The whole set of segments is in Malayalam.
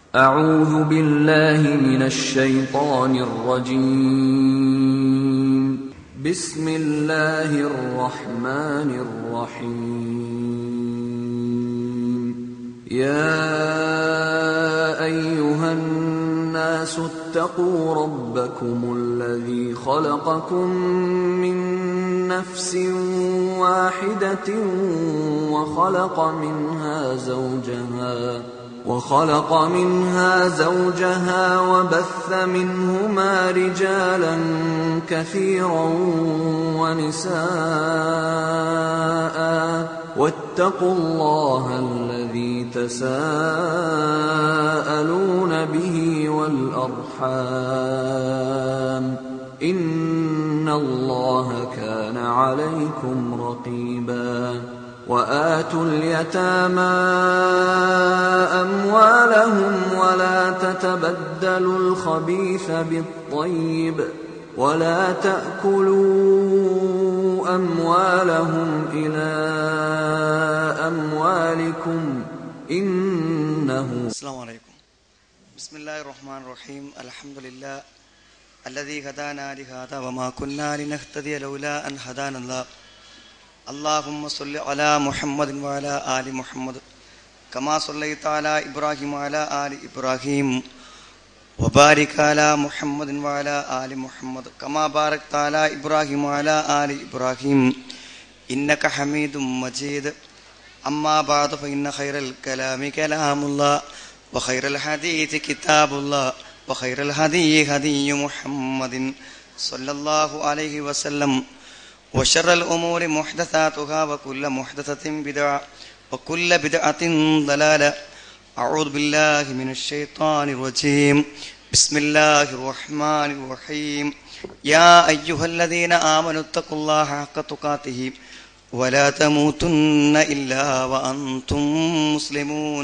أعوذ بالله من الشيطان الرجيم. بسم الله الرحمن الرحيم. يا أيها الناس اتقوا ربكم الذي خلقكم من نفس واحدة وخلق منها زوجها وبث منهما رجالا كثيرا ونساء واتقوا الله الذي تساءلون به والأرحام إن الله كان عليكم رقيبا. وآتوا اليتامى أموالهم ولا تتبدلوا الخبيث بالطيب ولا تأكلوا أموالهم إلى أموالكم إنه. السلام عليكم. بسم الله الرحمن الرحيم. الحمد لله الذي هدانا لهذا وما كنا لنهتدي لولا أن هدانا الله. اللهم صل على محمد وعلى آل محمد كما صليت على إبراهيم وعلى آل إبراهيم وبارك على محمد وعلى آل محمد كما باركت على إبراهيم وعلى آل إبراهيم إنك حميد مجيد. أما بعد فإن خير الكلام كلام الله وخير الحديث كتاب الله وخير الهدي هدي محمد صلى الله عليه وسلم وشر الأمور محدثاتها وكل محدثة بدعة وكل بدعة ضلالة. أعوذ بالله من الشيطان الرجيم. بسم الله الرحمن الرحيم. يا أيها الذين آمنوا اتقوا الله حق تقاته ولا تموتن إلا وأنتم مسلمون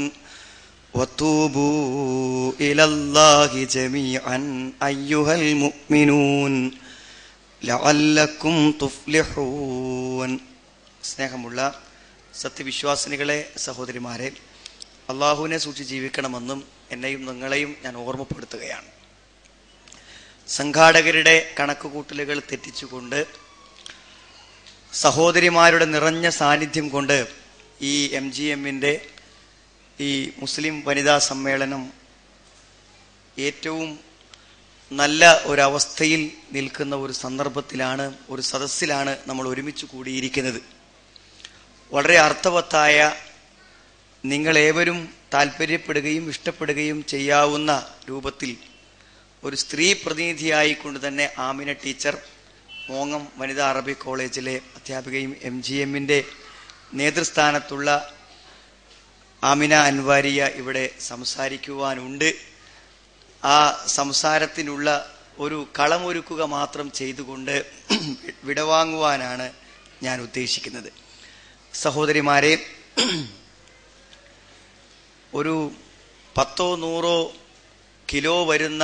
وتوبوا إلى الله جميعا أيها المؤمنون ലഅല്ലക്കും തുഫ്ലിഹൂൻ. സ്നേഹമുള്ള സത്യവിശ്വാസിനികളെ, സഹോദരിമാരെ, അള്ളാഹുവിനെ സൂക്ഷിച്ച് ജീവിക്കണമെന്നും എന്നെയും നിങ്ങളെയും ഞാൻ ഓർമ്മപ്പെടുത്തുകയാണ്. സംഘാടകരുടെ കണക്കുകൂട്ടലുകൾ തെറ്റിച്ചുകൊണ്ട്, സഹോദരിമാരുടെ നിറഞ്ഞ സാന്നിധ്യം കൊണ്ട് ഈ MGMന്റെ ഈ മുസ്ലിം വനിതാ സമ്മേളനം ഏറ്റവും നല്ല ഒരവസ്ഥയിൽ നിൽക്കുന്ന ഒരു സന്ദർഭത്തിലാണ്, ഒരു സദസ്സിലാണ് നമ്മൾ ഒരുമിച്ച് കൂടിയിരിക്കുന്നത്. വളരെ അർത്ഥവത്തായ, നിങ്ങളേവരും താല്പര്യപ്പെടുകയും ഇഷ്ടപ്പെടുകയും ചെയ്യാവുന്ന രൂപത്തിൽ ഒരു സ്ത്രീ പ്രതിനിധിയായിക്കൊണ്ട് തന്നെ ആമിന ടീച്ചർ, മോങ്ങം വനിതാ അറബിക് കോളേജിലെ അധ്യാപികയും MGMന്റെ നേതൃസ്ഥാനത്തുള്ള ആമിന അൻവാരിയ ഇവിടെ സംസാരിക്കുവാനുണ്ട്. ആ സംസാരത്തിനുള്ള ഒരു കളമൊരുക്കുക മാത്രം ചെയ്തുകൊണ്ട് വിടവാങ്ങുവാനാണ് ഞാൻ ഉദ്ദേശിക്കുന്നത്. സഹോദരിമാരെ, ഒരു 10-100 കിലോ വരുന്ന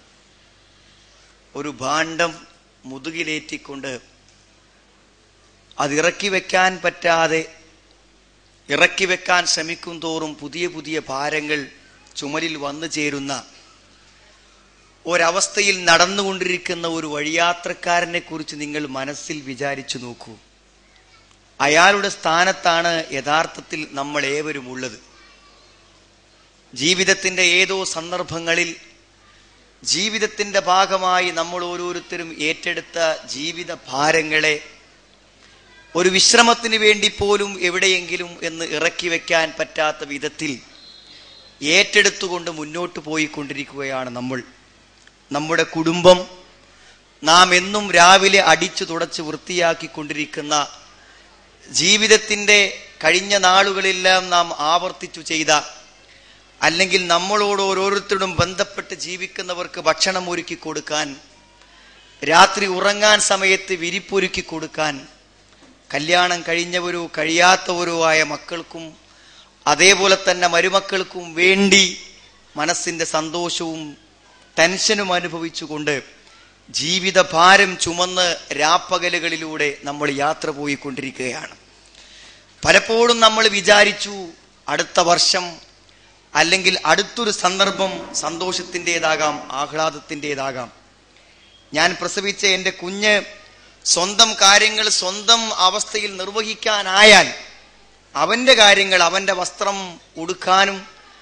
ഒരു ഭാണ്ഡം മുതുകിലേറ്റിക്കൊണ്ട് അതിറക്കി വെക്കാൻ പറ്റാതെ ഇറക്കി വെക്കാൻ ശ്രമിക്കും തോറും പുതിയ പുതിയ ഭാരങ്ങൾ ചുമലിൽ വന്നു ചേരുന്ന ഒരവസ്ഥയിൽ നടന്നുകൊണ്ടിരിക്കുന്ന ഒരു വഴിയാത്രക്കാരനെ കുറിച്ച് നിങ്ങൾ മനസ്സിൽ വിചാരിച്ചു നോക്കൂ. അയാളുടെ സ്ഥാനത്താണ് യഥാർത്ഥത്തിൽ നമ്മൾ ഏവരും ഉള്ളത്. ജീവിതത്തിന്റെ ഏതോ സന്ദർഭങ്ങളിൽ ജീവിതത്തിന്റെ ഭാഗമായി നമ്മൾ ഓരോരുത്തരും ഏറ്റെടുത്ത ജീവിത ഭാരങ്ങളെ ഒരു വിശ്രമത്തിന് വേണ്ടി പോലും എവിടെയെങ്കിലും എന്ന് ഇറക്കി വെക്കാൻ പറ്റാത്ത വിധത്തിൽ ഏറ്റെടുത്തുകൊണ്ട് മുന്നോട്ട് പോയിക്കൊണ്ടിരിക്കുകയാണ് നമ്മൾ. നമ്മുടെ കുടുംബം, നാം എന്നും രാവിലെ അടിച്ചു തുടച്ച് വൃത്തിയാക്കിക്കൊണ്ടിരിക്കുന്ന ജീവിതത്തിന്റെ കഴിഞ്ഞ നാളുകളെല്ലാം നാം ആവർത്തിച്ചു ചെയ്ത, അല്ലെങ്കിൽ നമ്മളോട് ഓരോരുത്തരോടും ബന്ധപ്പെട്ട് ജീവിക്കുന്നവർക്ക് ഭക്ഷണം ഒരുക്കി കൊടുക്കാൻ, രാത്രി ഉറങ്ങാൻ സമയത്ത് വിരിപ്പൊരുക്കി കൊടുക്കാൻ, കല്യാണം കഴിഞ്ഞവരോ കഴിയാത്തവരോ ആയ മക്കൾക്കും അതേപോലെ തന്നെ മരുമക്കൾക്കും വേണ്ടി മനസ്സിന്റെ സന്തോഷവും ടെൻഷനും അനുഭവിച്ചുകൊണ്ട് ജീവിതഭാരം ചുമന്ന് രാപ്പകലുകളിലൂടെ നമ്മൾ യാത്ര പോയിക്കൊണ്ടിരിക്കുകയാണ്. പലപ്പോഴും നമ്മൾ വിചാരിച്ചു അടുത്ത വർഷം അല്ലെങ്കിൽ അടുത്തൊരു സന്ദർഭം സന്തോഷത്തിൻ്റെതാകാം, ആഹ്ലാദത്തിൻ്റെതാകാം. ഞാൻ പ്രസവിച്ച എൻ്റെ കുഞ്ഞ് സ്വന്തം കാര്യങ്ങൾ സ്വന്തം അവസ്ഥയിൽ നിർവഹിക്കാനായാൽ, അവന്റെ കാര്യങ്ങൾ, അവന്റെ വസ്ത്രം ഉടുക്കാനും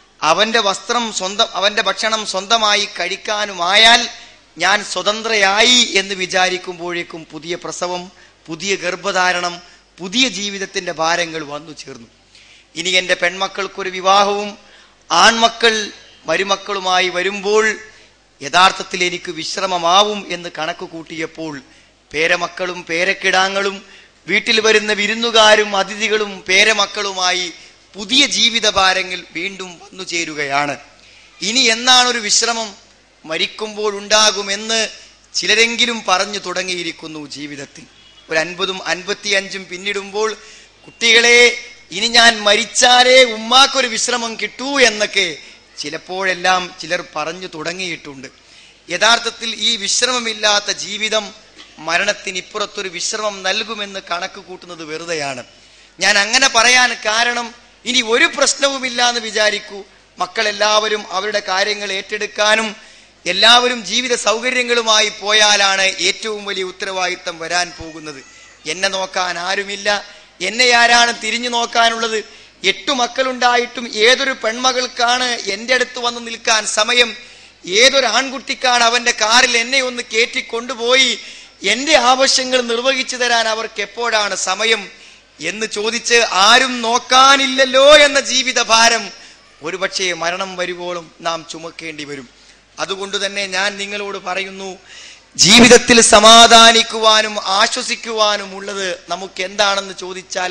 അവന്റെ ഭക്ഷണം സ്വന്തമായി കഴിക്കാനുമായാൽ ഞാൻ സ്വതന്ത്രയായി എന്ന് വിചാരിക്കുമ്പോഴേക്കും പുതിയ പ്രസവം, പുതിയ ഗർഭധാരണം, പുതിയ ജീവിതത്തിന്റെ ഭാരങ്ങൾ വന്നു ചേർന്നു. ഇനി എൻ്റെ പെൺമക്കൾക്കൊരു വിവാഹവും ആൺമക്കൾ മരുമക്കളുമായി വരുമ്പോൾ യഥാർത്ഥത്തിൽ എനിക്ക് വിശ്രമമാവും എന്ന് കണക്ക് കൂട്ടിയപ്പോൾ പേരമക്കളും പേരക്കിടാങ്ങളും വീട്ടിൽ വരുന്ന വിരുന്നുകാരും അതിഥികളും പേരമക്കളുമായി പുതിയ ജീവിത ഭാരങ്ങൾ വീണ്ടും വന്നു ചേരുകയാണ്. ഇനി എന്നാണൊരു വിശ്രമം? മരിക്കുമ്പോൾ ഉണ്ടാകുമെന്ന് ചിലരെങ്കിലും പറഞ്ഞു തുടങ്ങിയിരിക്കുന്നു ജീവിതത്തിൽ. ഒരു 50ഉം 55ഉം പിന്നിടുമ്പോൾ കുട്ടികളെ, ഇനി ഞാൻ മരിച്ചാലേ ഉമ്മാക്കൊരു വിശ്രമം കിട്ടൂ എന്നൊക്കെ ചിലപ്പോഴെല്ലാം ചിലർ പറഞ്ഞു തുടങ്ങിയിട്ടുണ്ട്. യഥാർത്ഥത്തിൽ ഈ വിശ്രമമില്ലാത്ത ജീവിതം മരണത്തിനിപ്പുറത്തൊരു വിശ്രമം നൽകുമെന്ന് കണക്ക് കൂട്ടുന്നത് വെറുതെയാണ്. ഞാൻ അങ്ങനെ പറയാൻ കാരണം, ഇനി ഒരു പ്രശ്നവുമില്ല എന്ന് വിചാരിക്കൂ, മക്കളെല്ലാവരും അവരുടെ കാര്യങ്ങൾ ഏറ്റെടുക്കാനും എല്ലാവരും ജീവിത സൗകര്യങ്ങളുമായി പോയാലാണ് ഏറ്റവും വലിയ ഉത്തരവാദിത്തം വരാൻ പോകുന്നത്. എന്നെ നോക്കാൻ ആരുമില്ല, എന്നെ ആരാണ് തിരിഞ്ഞു നോക്കാനുള്ളത്? 8 മക്കളുണ്ടായിട്ടും ഏതൊരു പെൺമകൾക്കാണ് എൻ്റെ അടുത്ത് വന്ന് നിൽക്കാൻ സമയം? ഏതൊരു ആൺകുട്ടിക്കാണ് അവന്റെ കാറിൽ എന്നെ ഒന്ന് കയറ്റിക്കൊണ്ടുപോയി എന്റെ ആവശ്യങ്ങൾ നിർവഹിച്ചു തരാൻ അവർക്ക് എപ്പോഴാണ് സമയം എന്ന് ചോദിച്ച് ആരും നോക്കാനില്ലല്ലോ എന്ന ജീവിത ഭാരം ഒരുപക്ഷെ മരണം വരുവോളം നാം ചുമക്കേണ്ടി വരും. അതുകൊണ്ട് തന്നെ ഞാൻ നിങ്ങളോട് പറയുന്നു, ജീവിതത്തിൽ സമാധാനിക്കുവാനും ആശ്വസിക്കുവാനും ഉള്ളത് നമുക്ക് എന്താണെന്ന് ചോദിച്ചാൽ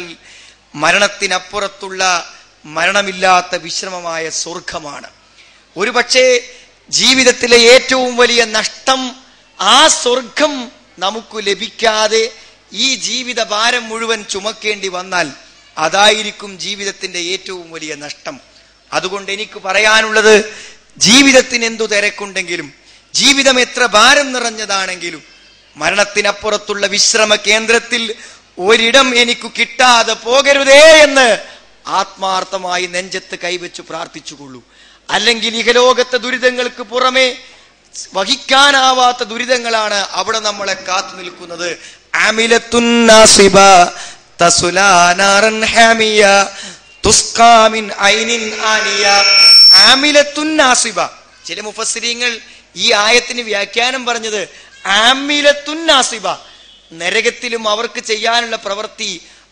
മരണത്തിനപ്പുറത്തുള്ള മരണമില്ലാത്ത വിശ്രമമായ സ്വർഗമാണ്. ഒരുപക്ഷെ ജീവിതത്തിലെ ഏറ്റവും വലിയ നഷ്ടം ആ സ്വർഗം നമുക്ക് ലഭിക്കാതെ ഈ ജീവിത ഭാരം മുഴുവൻ ചുമക്കേണ്ടി വന്നാൽ അതായിരിക്കും ജീവിതത്തിന്റെ ഏറ്റവും വലിയ നഷ്ടം. അതുകൊണ്ട് എനിക്ക് പറയാനുള്ളത്, ജീവിതത്തിന് എന്തു തിരക്കുണ്ടെങ്കിലും, ജീവിതം എത്ര ഭാരം നിറഞ്ഞതാണെങ്കിലും മരണത്തിനപ്പുറത്തുള്ള വിശ്രമ കേന്ദ്രത്തിൽ ഒരിടം എനിക്ക് കിട്ടാതെ പോകരുതേ എന്ന് ആത്മാർത്ഥമായി നെഞ്ചത്ത് കൈവച്ചു പ്രാർത്ഥിച്ചുകൊള്ളൂ. അല്ലെങ്കിൽ ഇഹലോകത്തെ ദുരിതങ്ങൾക്ക് പുറമെ വഹിക്കാനാവാത്ത ദുരിതങ്ങളാണ് അവിടെ നമ്മളെ കാത്തു നിൽക്കുന്നത്. ആമിലത്തുൻ നാസിബ തസ്ലാ നാറൻ ഹാമിയ തുസ്കാ മിൻ ഐനിൻ ആനിയ. ആമിലത്തുൻ നാസിബ. ചില മുഫസ്സിരീങ്ങൾ ഈ ആയത്തിന് വ്യാഖ്യാനം പറഞ്ഞത് ആമിലത്തുൻ നാസിബ, നരകത്തിലും അവർക്ക് ചെയ്യാനുള്ള പ്രവൃത്തി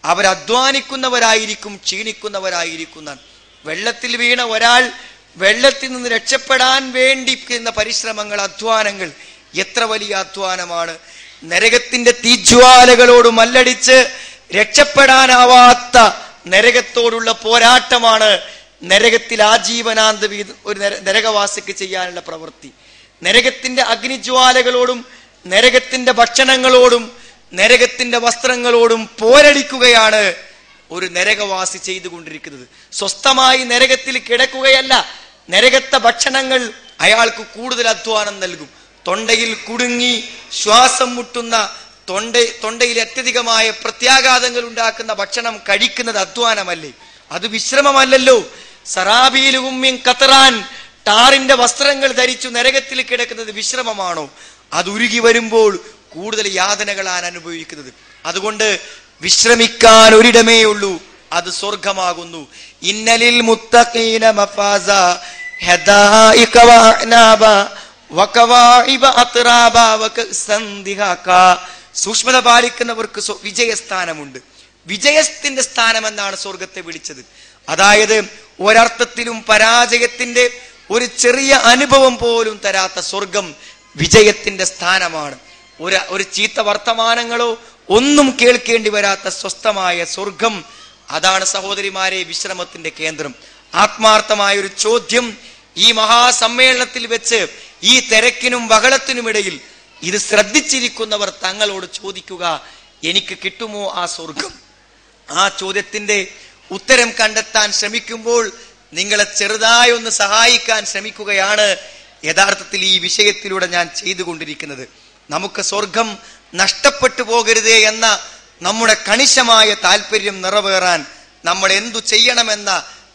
അവരധ്വാനിക്കുന്നവരായിരിക്കും, ക്ഷീണിക്കുന്നവരായിരിക്കും. വെള്ളത്തിൽ വീണ ഒരാൾ വെള്ളത്തിൽ നിന്ന് രക്ഷപ്പെടാൻ വേണ്ടി ചെയ്യുന്ന പരിശ്രമങ്ങൾ, അധ്വാനങ്ങൾ എത്ര വലിയ അധ്വാനമാണ്. നരകത്തിന്റെ തീജ്വാലകളോട് മല്ലടിച്ച് രക്ഷപ്പെടാനാവാത്ത നരകത്തോടുള്ള പോരാട്ടമാണ് നരകത്തിൽ ആജീവനാന്ത ഒരു നരകവാസിക്ക് ചെയ്യാനുള്ള പ്രവൃത്തി. നരകത്തിന്റെ അഗ്നിജ്വാലകളോടും നരകത്തിന്റെ ഭക്ഷണങ്ങളോടും നരകത്തിന്റെ വസ്ത്രങ്ങളോടും പോരടിക്കുകയാണ് ഒരു നരകവാസി ചെയ്തുകൊണ്ടിരിക്കുന്നത്. സ്വസ്ഥമായി നരകത്തിൽ കിടക്കുകയല്ല, നരകത്തെ ഭക്ഷണങ്ങൾ അയാൾക്ക് കൂടുതൽ അധ്വാനം നൽകും. തൊണ്ടയിൽ കുടുങ്ങി ശ്വാസം മുട്ടുന്ന, തൊണ്ടയിൽ അത്യധികമായ പ്രത്യാഘാതങ്ങൾ ഉണ്ടാക്കുന്ന ഭക്ഷണം കഴിക്കുന്നത് അധ്വാനമല്ലേ? അത് വിശ്രമമല്ലല്ലോ. സറാബീലും ഖത്തറാൻ, ടാറിന്റെ വസ്ത്രങ്ങൾ ധരിച്ചു നരകത്തിൽ കിടക്കുന്നത് വിശ്രമമാണോ? അത് ഉരുകി വരുമ്പോൾ കൂടുതൽ യാതനകളാണ് അനുഭവിക്കുന്നത്. അതുകൊണ്ട് വിശ്രമിക്കാൻ ഒരിടമേ ഉള്ളൂ, അത് സ്വർഗമാകുന്നു. ഇന്നലിൽ മുത്തഖീന മഫാസ ഹദായിക വഅനാബ വകവാഇബ അത്റാബ വകസൻ ദിഹാക. സൂക്ഷ്മത പാലിക്കുന്നവർക്ക് വിജയസ്ഥാനമുണ്ട്. വിജയത്തിന്റെ സ്ഥാനം എന്നാണ് സ്വർഗത്തെ വിളിച്ചത്. അതായത് ഒരർത്ഥത്തിലും പരാജയത്തിന്റെ ഒരു ചെറിയ അനുഭവം പോലും തരാത്ത സ്വർഗം വിജയത്തിന്റെ സ്ഥാനമാണ്. ഒരു ചീത്ത വർത്തമാനങ്ങളോ ഒന്നും കേൾക്കേണ്ടി വരാത്ത സ്വസ്ഥമായ സ്വർഗം, അതാണ് സഹോദരിമാരെ വിശ്രമത്തിന്റെ കേന്ദ്രം. ആത്മാർത്ഥമായ ഒരു ചോദ്യം ഈ മഹാസമ്മേളനത്തിൽ വെച്ച്, ഈ തിരക്കിനും ബഹളത്തിനുമിടയിൽ ഇത് ശ്രദ്ധിച്ചിരിക്കുന്നവർ തങ്ങളോട് ചോദിക്കുക, എനിക്ക് കിട്ടുമോ ആ സ്വർഗം? ആ ചോദ്യത്തിന്റെ ഉത്തരം കണ്ടെത്താൻ ശ്രമിക്കുമ്പോൾ നിങ്ങളെ ചെറുതായി ഒന്ന് സഹായിക്കാൻ ശ്രമിക്കുകയാണ് യഥാർത്ഥത്തിൽ ഈ വിഷയത്തിലൂടെ ഞാൻ ചെയ്തുകൊണ്ടിരിക്കുന്നത്. നമുക്ക് സ്വർഗം നഷ്ടപ്പെട്ടു പോകരുതേ എന്ന നമ്മുടെ കണിശമായ താല്പര്യം നിറവേറാൻ നമ്മൾ എന്തു ചെയ്യണമെന്ന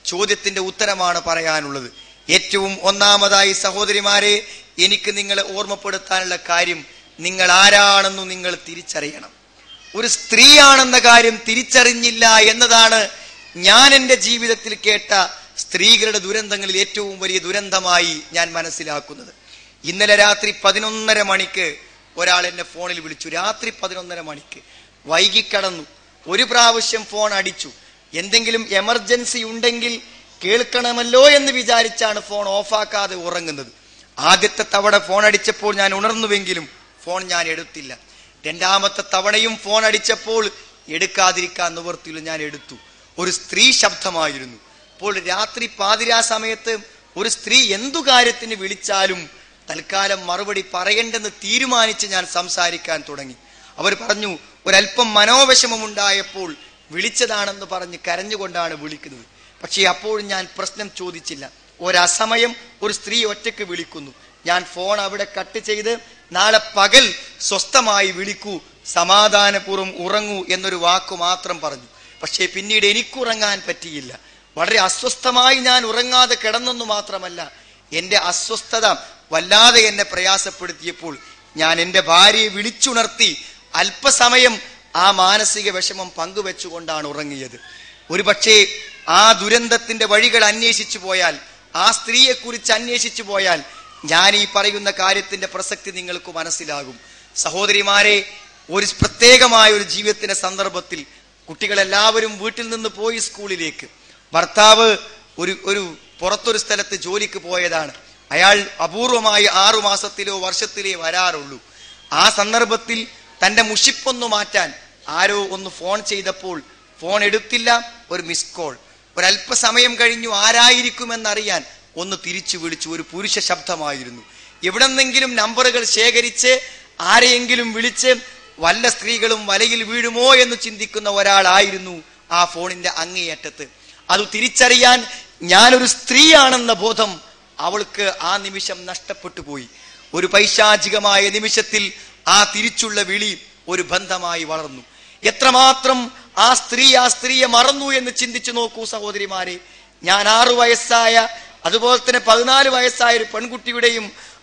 ചോദ്യത്തിന്റെ ഉത്തരമാണ് പറയാനുള്ളത്. ഏറ്റവും ഒന്നാമതായി സഹോദരിമാരെ, എനിക്ക് നിങ്ങളെ ഓർമ്മപ്പെടുത്താനുള്ള കാര്യം, നിങ്ങൾ ആരാണെന്ന് നിങ്ങൾ തിരിച്ചറിയണം. ഒരു സ്ത്രീയാണെന്ന കാര്യം തിരിച്ചറിഞ്ഞില്ല എന്നതാണ് ഞാൻ എൻ്റെ ജീവിതത്തിൽ കേട്ട സ്ത്രീകളുടെ ദുരന്തങ്ങളിൽ ഏറ്റവും വലിയ ദുരന്തമായി ഞാൻ മനസ്സിലാക്കുന്നത്. ഇന്നലെ രാത്രി 11:30 മണിക്ക് ഒരാൾ എന്നെ ഫോണിൽ വിളിച്ചു. രാത്രി 11:30 മണിക്ക് വൈകിക്കടന്നു. ഒരു പ്രാവശ്യം ഫോൺ അടിച്ചു. എന്തെങ്കിലും എമർജൻസി ഉണ്ടെങ്കിൽ കേൾക്കണമല്ലോ എന്ന് വിചാരിച്ചാണ് ഫോൺ ഓഫാക്കാതെ ഉറങ്ങുന്നത്. ആദ്യത്തെ തവണ ഫോൺ അടിച്ചപ്പോൾ ഞാൻ ഉണർന്നുവെങ്കിലും ഫോൺ ഞാൻ എടുത്തില്ല. രണ്ടാമത്തെ തവണയും ഫോൺ അടിച്ചപ്പോൾ എടുക്കാതിരിക്കാൻ നിവർത്തിയില്ല, ഞാൻ എടുത്തു. ഒരു സ്ത്രീ ശബ്ദമായിരുന്നു. അപ്പോൾ രാത്രി പാതിരാ സമയത്ത് ഒരു സ്ത്രീ എന്തു കാര്യത്തിന് വിളിച്ചാലും തൽക്കാലം മറുപടി പറയണ്ടെന്ന് തീരുമാനിച്ച് ഞാൻ സംസാരിക്കാൻ തുടങ്ങി. അവർ പറഞ്ഞു, ഒരല്പം മനോവിഷമമുണ്ടായപ്പോൾ വിളിച്ചതാണെന്ന് പറഞ്ഞ് കരഞ്ഞുകൊണ്ടാണ് വിളിക്കുന്നത്. പക്ഷേ അപ്പോഴും ഞാൻ പ്രശ്നം ചോദിച്ചില്ല. ഒരസമയം ഒരു സ്ത്രീ ഒറ്റയ്ക്ക് വിളിക്കുന്നു. ഞാൻ ഫോൺ അവിടെ കട്ട് ചെയ്ത്, നാളെ പകൽ സ്വസ്ഥമായി വിളിക്കൂ, സമാധാനപൂർവ്വം ഉറങ്ങൂ എന്നൊരു വാക്കു മാത്രം പറഞ്ഞു. പക്ഷേ പിന്നീട് എനിക്കുറങ്ങാൻ പറ്റിയില്ല. വളരെ അസ്വസ്ഥമായി ഞാൻ ഉറങ്ങാതെ കിടന്നെന്നു മാത്രമല്ല, എൻ്റെ അസ്വസ്ഥത വല്ലാതെ എന്നെ പ്രയാസപ്പെടുത്തിയപ്പോൾ ഞാൻ എൻ്റെ ഭാര്യയെ വിളിച്ചുണർത്തി അല്പസമയം ആ മാനസിക വിഷമം പങ്കുവെച്ചുകൊണ്ടാണ് ഉറങ്ങിയത്. ഒരുപക്ഷെ ആ ദുരന്തത്തിന്റെ വഴികൾ അന്വേഷിച്ചു പോയാൽ, ആ സ്ത്രീയെ കുറിച്ച് അന്വേഷിച്ചു പോയാൽ ഞാൻ ഈ പറയുന്ന കാര്യത്തിന്റെ പ്രസക്തി നിങ്ങൾക്ക് മനസ്സിലാകും. സഹോദരിമാരെ, ഒരു പ്രത്യേകമായ ഒരു ജീവിതത്തിന്റെ സന്ദർഭത്തിൽ കുട്ടികളെല്ലാവരും വീട്ടിൽ നിന്ന് പോയി സ്കൂളിലേക്ക്. ഭർത്താവ് ഒരു പുറത്തൊരു സ്ഥലത്ത് ജോലിക്ക് പോയതാണ്. അയാൾ അപൂർവമായി 6 മാസത്തിലോ വർഷത്തിലേ വരാറുള്ളൂ. ആ സന്ദർഭത്തിൽ തന്റെ മുഷിപ്പൊന്നു മാറ്റാൻ ആരോ ഒന്ന് ഫോൺ ചെയ്തപ്പോൾ ഫോൺ എടുത്തില്ല. ഒരു മിസ് കോൾ. ഒരല്പസമയം കഴിഞ്ഞു ആരായിരിക്കുമെന്നറിയാൻ ഒന്ന് തിരിച്ചു വിളിച്ചു. ഒരു പുരുഷ ശബ്ദമായിരുന്നു. എവിടെന്നെങ്കിലും നമ്പറുകൾ ശേഖരിച്ച് ആരെയെങ്കിലും വിളിച്ച് വല്ല സ്ത്രീകളും വലയിൽ വീഴുമോ എന്ന് ചിന്തിക്കുന്ന ഒരാളായിരുന്നു ആ ഫോണിന്റെ അങ്ങേയറ്റത്ത്. അത് തിരിച്ചറിയാൻ ഞാനൊരു സ്ത്രീയാണെന്ന ബോധം അവൾക്ക് ആ നിമിഷം നഷ്ടപ്പെട്ടു പോയി. ഒരു പൈശാചികമായ നിമിഷത്തിൽ ആ തിരിച്ചുള്ള വിളി ഒരു ബന്ധമായി വളർന്നു. എത്രമാത്രം ആ സ്ത്രീയെ മറന്നു എന്ന് ചിന്തിച്ചു നോക്കൂ സഹോദരിമാരെ. ഞാൻ 6 വയസ്സായ, അതുപോലെ തന്നെ 14 വയസ്സായ ഒരു പെൺകുട്ടിയുടെയും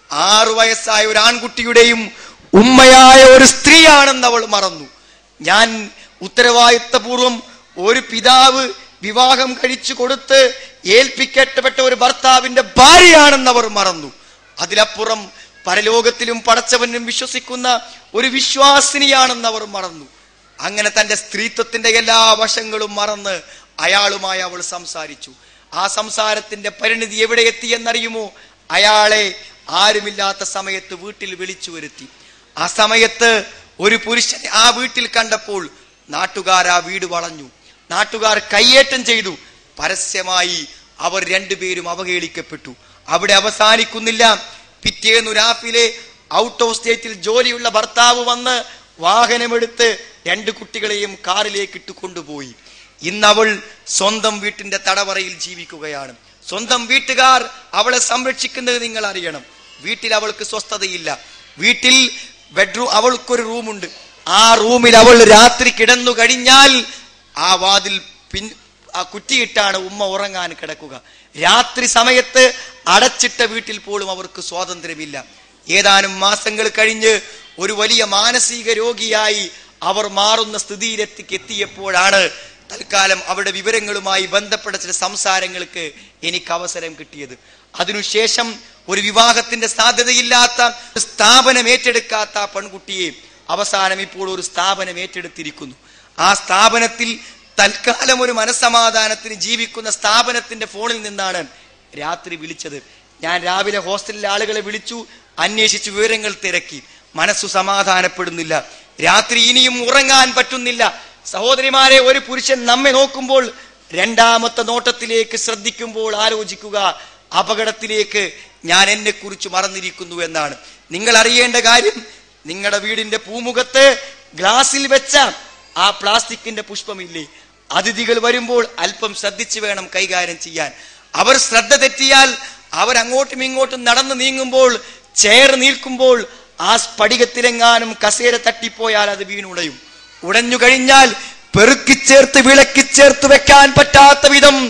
6 വയസ്സായ ഒരു ആൺകുട്ടിയുടെയും ഉമ്മയായ ഒരു സ്ത്രീയാണെന്ന് അവൾ മറന്നു. ഞാൻ ഉത്തരവാദിത്തപൂർവം ഒരു പിതാവ് വിവാഹം കഴിച്ചു കൊടുത്ത് ഏൽപ്പിക്കപ്പെട്ട ഒരു ഭർത്താവിന്റെ ഭാര്യയാണെന്ന് അവർ മറന്നു. അതിലപ്പുറം പരലോകത്തിലും പടച്ചവനും വിശ്വസിക്കുന്ന ഒരു വിശ്വാസിനിയാണെന്ന് അവർ മറന്നു. അങ്ങനെ തന്റെ സ്ത്രീത്വത്തിന്റെ എല്ലാ വശങ്ങളും മറന്ന് അയാളുമായി അവൾ സംസാരിച്ചു. ആ സംസാരത്തിന്റെ പരിണിതി എവിടെ എത്തിയെന്നറിയുമോ? അയാളെ ആരുമില്ലാത്ത സമയത്ത് വീട്ടിൽ വിളിച്ചു വരുത്തി. ആ സമയത്ത് ഒരു പുരുഷനെ ആ വീട്ടിൽ കണ്ടപ്പോൾ നാട്ടുകാർ ആ വീട് വളഞ്ഞു. നാട്ടുകാർ കയ്യേറ്റം ചെയ്തു. പരസ്യമായി അവർ രണ്ടുപേരും അവഹേളിക്കപ്പെട്ടു. അവിടെ അവസാനിക്കുന്നില്ല. പിറ്റേന്നു രാവിലെ ഔട്ട് ഓഫ് സ്റ്റേറ്റിൽ ജോലിയുള്ള ഭർത്താവ് വന്ന് വാഹനമെടുത്ത് 2 കുട്ടികളെയും കാറിലേക്ക് ഇട്ട് കൊണ്ടുപോയി. ഇന്നവൾ സ്വന്തം വീട്ടിന്റെ തടവറയിൽ ജീവിക്കുകയാണ്. സ്വന്തം വീട്ടുകാർ അവളെ സംരക്ഷിക്കുന്നത് നിങ്ങൾ അറിയണം. വീട്ടിൽ അവൾക്ക് സ്വസ്ഥതയില്ല. വീട്ടിൽ ബെഡ്റൂം, അവൾക്കൊരു റൂമുണ്ട്. ആ റൂമിൽ അവൾ രാത്രി കിടന്നു കഴിഞ്ഞാൽ ആ വാതിൽ കുറ്റിയിട്ടാണ് ഉമ്മ ഉറങ്ങാൻ കിടക്കുക. രാത്രി സമയത്ത് അടച്ചിട്ട വീട്ടിൽ പോലും അവർക്ക് സ്വാതന്ത്ര്യമില്ല. ഏതാനും മാസങ്ങൾ കഴിഞ്ഞ് ഒരു വലിയ മാനസിക രോഗിയായി അവർ മാറുന്ന സ്ഥിതിയിലെത്തിയെത്തിയപ്പോഴാണ് തൽക്കാലം അവരുടെ വിവരങ്ങളുമായി ബന്ധപ്പെട്ട ചില സംസാരങ്ങൾക്ക് എനിക്ക് അവസരം കിട്ടിയത്. അതിനുശേഷം ഒരു വിവാഹത്തിന്റെ സാധ്യതയില്ലാത്ത സ്ഥാപനം ഏറ്റെടുക്കാത്ത പെൺകുട്ടിയെ അവസാനം ഇപ്പോൾ ഒരു സ്ഥാപനം ഏറ്റെടുത്തിരിക്കുന്നു. ആ സ്ഥാപനത്തിൽ തൽക്കാലം ഒരു മനസ്സമാധാനത്തിന് ജീവിക്കുന്ന സ്ഥാപനത്തിന്റെ ഫോണിൽ നിന്നാണ് രാത്രി വിളിച്ചത്. ഞാൻ രാവിലെ ഹോസ്റ്റലിലെ ആളുകളെ വിളിച്ചു, അന്വേഷിച്ചു വിവരങ്ങൾ തിരക്കി. മനസ്സു സമാധാനപ്പെടുന്നില്ല. രാത്രി ഇനിയും ഉറങ്ങാൻ പറ്റുന്നില്ല. സഹോദരിമാരെ, ഒരു പുരുഷൻ നമ്മെ നോക്കുമ്പോൾ രണ്ടാമത്തെ നോട്ടത്തിലേക്ക് ശ്രദ്ധിക്കുമ്പോൾ ആലോചിക്കുക, അപകടത്തിലേക്ക് ഞാൻ എന്നെ കുറിച്ച് മറന്നിരിക്കുന്നു എന്നാണ്. നിങ്ങൾ അറിയേണ്ട കാര്യം, നിങ്ങളുടെ വീടിന്റെ പൂമുഖത്ത് ഗ്ലാസിൽ വെച്ച ആ പ്ലാസ്റ്റിക്കിന്റെ പുഷ്പമില്ലേ, അതിഥികൾ വരുമ്പോൾ അല്പം ശ്രദ്ധിച്ചു വേണം കൈകാര്യം ചെയ്യാൻ. അവർ ശ്രദ്ധ തെറ്റിയാൽ, അവരങ്ങോട്ടും ഇങ്ങോട്ടും നടന്നു നീങ്ങുമ്പോൾ, ചെയർ നീക്കുമ്പോൾ ആ സ്ഫടികത്തിലെങ്ങാനും കസേര തട്ടിപ്പോയാൽ അത് വീണുടയും. ഉടഞ്ഞു കഴിഞ്ഞാൽ പെറുക്കിച്ചേർത്ത് വിളക്കിച്ചേർത്ത് വെക്കാൻ പറ്റാത്ത വിധം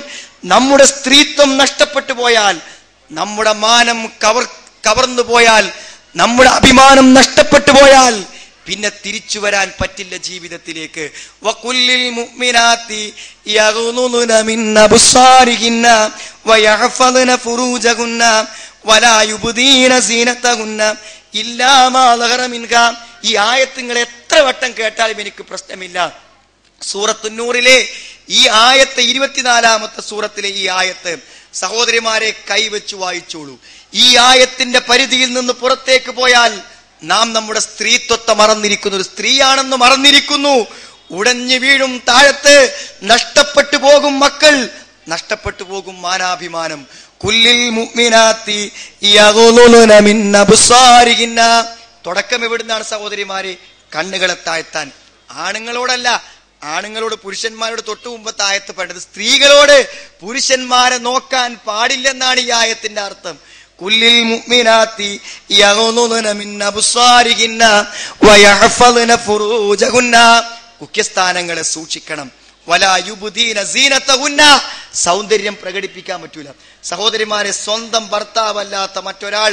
നമ്മുടെ സ്ത്രീത്വം നഷ്ടപ്പെട്ടു പോയാൽ, നമ്മുടെ മാനം കവർന്നു പോയാൽ, നമ്മുടെ അഭിമാനം നഷ്ടപ്പെട്ടു പോയാൽ പിന്നെ തിരിച്ചു വരാൻ പറ്റില്ല ജീവിതത്തിലേക്ക്. വഖുല്ലിൽ മുഅ്മിനാത്തി യഗ്ളുന മിൻ അബ്സാരിഹിന്ന വയഹ്ഫദ്ന ഫുറൂജഹുന്ന വലാ യുബ്ദീന സീനതഹുന്ന ഇല്ലാ മാ ളഹറ മിൻഹാ. ഈ ആയത്ത് നിങ്ങൾ എത്ര വട്ടം കേട്ടാലും എനിക്ക് പ്രശ്നമില്ല. സൂറത്തു നൂറിലെ ഈ ആയത്ത്, 24-ാമത്തെ സൂറത്തിലെ ഈ ആയത്ത് സഹോദരിമാരെ കൈവച്ചു വായിച്ചോളൂ. ഈ ആയത്തിന്റെ പരിധിയിൽ നിന്ന് പുറത്തേക്ക് പോയാൽ നാം നമ്മുടെ സ്ത്രീത്വത്തെ മറന്നിരിക്കുന്നു, ഒരു സ്ത്രീയാണെന്ന് മറന്നിരിക്കുന്നു. ഉടഞ്ഞു വീഴും താഴത്ത്, നഷ്ടപ്പെട്ടു പോകും മക്കൾ, നഷ്ടപ്പെട്ടു പോകും മാനാഭിമാനം. കുല്ലിൽ മുഅ്മിനാത്തി യഗ്ളുന മിൻ അബ്സാരിഹിന്ന. തുടക്കം എവിടുന്നാണ് സഹോദരിമാരെ? കണ്ണുകളെ താഴ്ത്താൻ. ആണുങ്ങളോടല്ല, ആണുങ്ങളോട് പുരുഷന്മാരോട് തൊട്ടു മുമ്പത്തെ ആയത്ത് പറഞ്ഞത് സ്ത്രീകളോട് പുരുഷന്മാരെ നോക്കാൻ പാടില്ലെന്നാണ് ഈ ആയത്തിന്റെ അർത്ഥം. കുല്ലിൽ മുഅ്മിനാത്തി യഗ്ളുന മിൻ അബ്സാരിഹിന്ന വയഹ്ഫദ്ന ഫുറൂജഹുന്ന. മുഖ്യസ്ഥാനങ്ങളെ സൂക്ഷിക്കണം. വലാ യുബ്ദീന സീനതഹുന്ന. സൗന്ദര്യം പ്രകടിപ്പിക്കാൻ പറ്റൂല. സഹോദരിമാരെ, സ്വന്തം ഭർത്താവല്ലാത്ത മറ്റൊരാൾ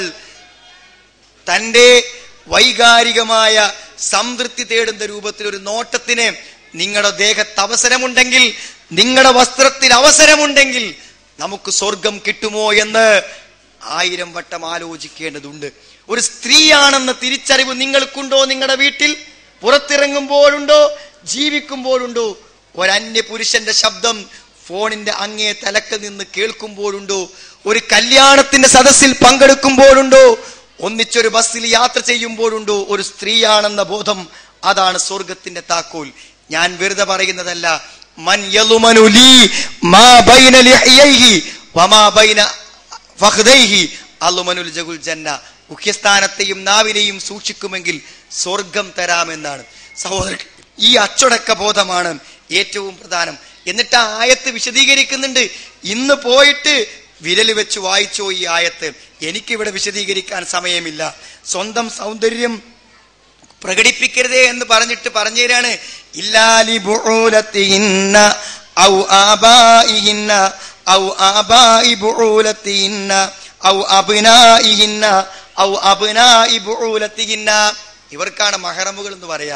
തന്റെ വൈകാരികമായ സംതൃപ്തി തേടുന്ന രൂപത്തിൽ ഒരു നോട്ടത്തിന് നിങ്ങളുടെ ദേഹത്ത് അവസരമുണ്ടെങ്കിൽ, നിങ്ങളുടെ വസ്ത്രത്തിൽ അവസരമുണ്ടെങ്കിൽ നമുക്ക് സ്വർഗം കിട്ടുമോ എന്ന് 1000 വട്ടം ആലോചിക്കേണ്ടതുണ്ട്. ഒരു സ്ത്രീയാണെന്ന തിരിച്ചറിവ് നിങ്ങൾക്കുണ്ടോ? നിങ്ങളുടെ വീട്ടിൽ പുറത്തിറങ്ങുമ്പോഴുണ്ടോ? ജീവിക്കുമ്പോഴുണ്ടോ? ഒരന്യ പുരുഷന്റെ ശബ്ദം ഫോണിന്റെ അങ്ങേ തലക്കൽ നിന്ന് കേൾക്കുമ്പോഴുണ്ടോ? ഒരു കല്യാണത്തിന്റെ സദസ്സിൽ പങ്കെടുക്കുമ്പോഴുണ്ടോ? ഒന്നിച്ചൊരു ബസ്സിൽ യാത്ര ചെയ്യുമ്പോഴുണ്ടോ? ഒരു സ്ത്രീയാണെന്ന ബോധം, അതാണ് സ്വർഗത്തിന്റെ താക്കോൽ. ഞാൻ വെറുതെ പറയുന്നതല്ല. മൻ യളുമനു ലീ മാ ബൈന ലിഹ്യൈഹി വമാ ബൈന ഫഖ്ദൈഹി അളുമനുൽ ജഗുൽ ജന്ന. മുഖ്യസ്ഥാനത്തെയും നാവിനെയും സൂക്ഷിക്കുമെങ്കിൽ സ്വർഗം തരാമെന്നാണ്. സഹോദരൻ, ഈ അച്ചടക്ക ബോധമാണ് ഏറ്റവും പ്രധാനം. എന്നിട്ട് ആ ആയത്ത് വിശദീകരിക്കുന്നുണ്ട്. ഇന്ന് പോയിട്ട് വിരൽ വെച്ച് വായിച്ചോ ഈ ആയത്ത്. എനിക്കിവിടെ വിശദീകരിക്കാൻ സമയമില്ല. സ്വന്തം സൗന്ദര്യം പ്രകടിപ്പിക്കരുതേ എന്ന് പറഞ്ഞിട്ട് പറഞ്ഞുതരാണ്. ഇല്ലാലി ബുഊലത്തിഹിന്ന ഔ ആബായിഹിന്ന ഔ ആബായി ബുഊലത്തിഹിന്ന ഔ അബ്നായിഹിന്ന ഔ അബ്നായി ബുഊലത്തിഹിന്ന. ഇവർക്കാണ് മഹറമുകൾ എന്ന് പറയാ.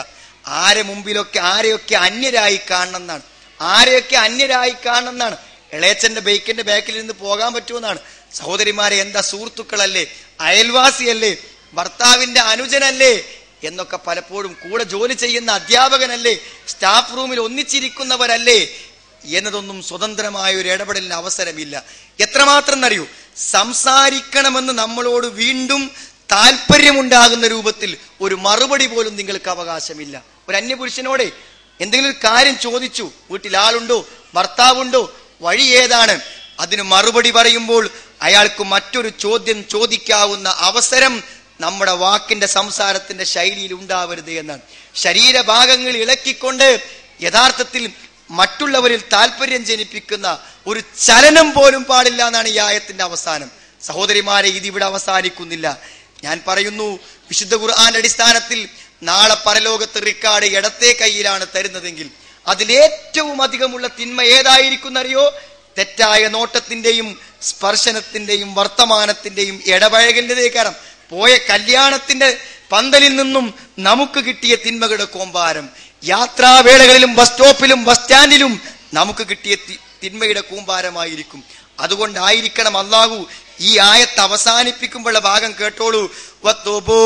ആരെയൊക്കെ അന്യരായി കാണണമെന്നാണ്. ആരെയൊക്കെ അന്യരായി കാണണമെന്നാണ്. ഇളയച്ചന്റെ ബൈക്കിന്റെ ബാക്കിൽ നിന്ന് പോകാൻ പറ്റുമെന്നാണ്. സഹോദരിമാരെ, എന്താ സുഹൃത്തുക്കളല്ലേ, അയൽവാസിയല്ലേ, ഭർത്താവിന്റെ അനുജനല്ലേ എന്നൊക്കെ പലപ്പോഴും കൂടെ ജോലി ചെയ്യുന്ന അധ്യാപകനല്ലേ, സ്റ്റാഫ് റൂമിൽ ഒന്നിച്ചിരിക്കുന്നവരല്ലേ എന്നതൊന്നും സ്വതന്ത്രമായ ഒരു ഇടപെടലിന് അവസരമില്ല. എത്രമാത്രം അറിയൂ, സംസാരിക്കണമെന്ന് നമ്മളോട് വീണ്ടും താല്പര്യമുണ്ടാകുന്ന രൂപത്തിൽ ഒരു മറുപടി പോലും നിങ്ങൾക്ക് അവകാശമില്ല. ഒരു അന്യപുരുഷനോടെ എന്തെങ്കിലും ഒരു കാര്യം ചോദിച്ചു, വീട്ടിൽ ആളുണ്ടോ, ഭർത്താവുണ്ടോ, വഴി ഏതാണ്, അതിന് മറുപടി പറയുമ്പോൾ അയാൾക്ക് മറ്റൊരു ചോദ്യം ചോദിക്കാവുന്ന അവസരം നമ്മുടെ വാക്കിന്റെ സംസാരത്തിന്റെ ശൈലിയിൽ ഉണ്ടാവരുത് എന്നാണ്. ശരീരഭാഗങ്ങൾ ഇളക്കിക്കൊണ്ട് യഥാർത്ഥത്തിൽ മറ്റുള്ളവരിൽ താല്പര്യം ജനിപ്പിക്കുന്ന ഒരു ചലനം പോലും പാടില്ല എന്നാണ് ഈ ആയത്തിന്റെ അവസാനം. സഹോദരിമാരെ, ഇതിവിടെ അവസാനിക്കുന്നില്ല. ഞാൻ പറയുന്നു, വിശുദ്ധ ഖുർആന്റെ അടിസ്ഥാനത്തിൽ നാളെ പരലോകത്ത് റിക്കാർഡ് ഇടത്തെ കയ്യിലാണ് തരുന്നതെങ്കിൽ അതിലേറ്റവും അധികമുള്ള തിന്മ ഏതായിരിക്കുന്നറിയോ? തെറ്റായ നോട്ടത്തിന്റെയും സ്പർശനത്തിന്റെയും വർത്തമാനത്തിന്റെയും ഇടപഴകലിന്റെ കാരണം. പോയ കല്യാണത്തിന്റെ പന്തലിൽ നിന്നും നമുക്ക് കിട്ടിയ തിന്മകളുടെ കൂമ്പാരം. യാത്രാവേളകളിലും ബസ് സ്റ്റോപ്പിലും ബസ് സ്റ്റാൻഡിലും നമുക്ക് കിട്ടിയ തിന്മയുടെ കൂമ്പാരമായിരിക്കും. അതുകൊണ്ടായിരിക്കണം അല്ലാഹു ഈ ആയത്ത് അവസാനിപ്പിക്കുമ്പോഴുള്ള ഭാഗം കേട്ടോളൂ. വത്തുബൂ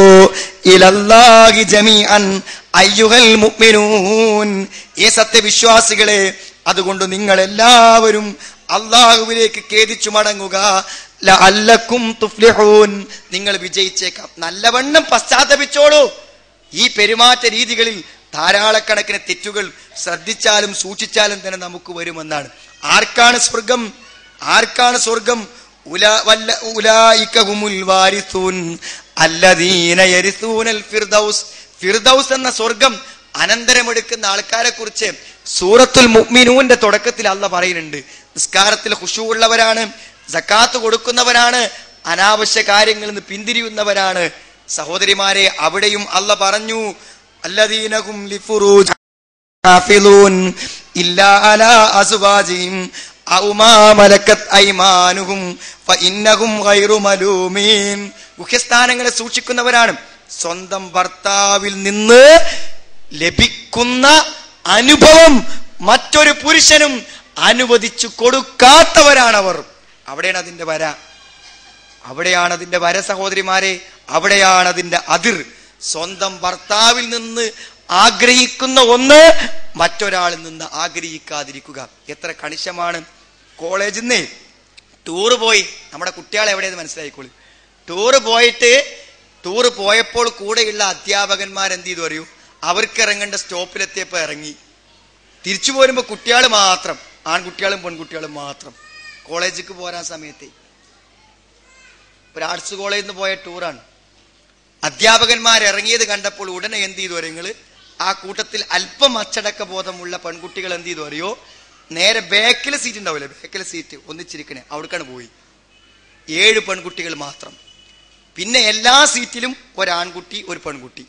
ഇലല്ലാഹി ജമീഅൻ അയ്യുഹൽ മുഅ്മിനൂൻ. ഈ സത്യവിശ്വാസികളെ, അതുകൊണ്ട് നിങ്ങൾ എല്ലാവരും അല്ലാഹുവിലേക്ക് ഖേദിച്ചു മടങ്ങുക. ലഅല്ലക്കും തുഫ്ലിഹൂൻ. നിങ്ങൾ വിജയിച്ചേക്കാം. നല്ലവണ്ണം പശ്ചാത്തപിച്ചോളൂ. ഈ പെരുമാറ്റ രീതികളിൽ ധാരാളക്കണക്കിന് തെറ്റുകൾ ശ്രദ്ധിച്ചാലും സൂക്ഷിച്ചാലും തന്നെ നമുക്ക് വരുമെന്നാണ്. ആർക്കാണ് സ്വർഗം? ആർക്കാണ് സ്വർഗം? ഉലൈക ഹുമുൽ വാരിസൂൻ അല്ലദീന യരിസൂനൽ ഫിർദൗസ്. ഫിർദൗസ് എന്ന സ്വർഗം അനന്തരമെടുക്കുന്ന ആൾക്കാരെ കുറിച്ച് സൂറത്തുൽ മുഅ്മിനൂന്റെ തുടക്കത്തിൽ അല്ലാഹ് പറയുന്നുണ്ട്. നിസ്കാരത്തിൽ ഖുശൂ ഉള്ളവരാണ്, സക്കാത്ത് കൊടുക്കുന്നവരാണ്, അനാവശ്യ കാര്യങ്ങളിൽ നിന്ന് പിന്തിരിയുന്നവരാണ്. സഹോദരിമാരെ, അവിടെയും അല്ലാഹ് പറഞ്ഞു, അല്ലദീനഹും ലിഫുറൂജ് ഹാഫിളൂൻ ഇല്ലാ അലാ അസ്വാജിഹിം ഔമാ മലക്കത് ഐമാനുഹും ഫഇന്നഹും ഗൈറു മലൂമീൻ. ഗുഹ്യസ്ഥാനങ്ങളെ സൂക്ഷിക്കുന്നവരാണ്. സ്വന്തം ഭർത്താവിൽ നിന്ന് ലഭിക്കുന്ന അനുഭവം മറ്റൊരു പുരുഷനും അനുവദിച്ചു കൊടുക്കാത്തവരാണവർ. അവിടെയാണ് അതിന്റെ വര. അവിടെയാണ് അതിന്റെ വര സഹോദരിമാരെ. അവിടെയാണ് അതിന്റെ അതിർ. സ്വന്തം ഭർത്താവിൽ നിന്ന് ആഗ്രഹിക്കുന്ന ഒന്ന് മറ്റൊരാളിൽ നിന്ന് ആഗ്രഹിക്കാതിരിക്കുക. എത്ര കണിശമാണ്. കോളേജിൽ നിന്ന് ടൂറ് പോയി, നമ്മുടെ കുട്ടികളെ എവിടെയെന്ന് മനസ്സിലായിക്കോളൂ. ടൂറ് പോയപ്പോൾ കൂടെയുള്ള അധ്യാപകന്മാരെന്ത് ചെയ്തു അറിയൂ? അവർക്ക് ഇറങ്ങേണ്ട സ്റ്റോപ്പിലെത്തിയപ്പോൾ ഇറങ്ങി. തിരിച്ചു പോരുമ്പോൾ കുട്ടികൾ മാത്രം, ആൺകുട്ടികളും പെൺകുട്ടികളും മാത്രം. കോളേജിലേക്ക് പോരാൻ സമയത്ത് ഒരു ആർട്സ് കോളേജിൽ നിന്ന് പോയ ടൂറാണ്. അധ്യാപകന്മാർ ഇറങ്ങിയത് കണ്ടപ്പോൾ ഉടനെ എന്ത് ചെയ്തു അറിയോ? ആ കൂട്ടത്തിൽ അല്പം അച്ചടക്ക ബോധമുള്ള പെൺകുട്ടികൾ എന്ത് ചെയ്തു അറിയോ? നേരെ ബാക്കിലെ സീറ്റ് ഉണ്ടാവില്ലേ, ബാക്കിലെ സീറ്റ് ഒന്നിച്ചിരിക്കണേ, അവിടേക്കാണ് പോയി. 7 പെൺകുട്ടികൾ മാത്രം. പിന്നെ എല്ലാ സീറ്റിലും ഒരാൺകുട്ടി ഒരു പെൺകുട്ടി.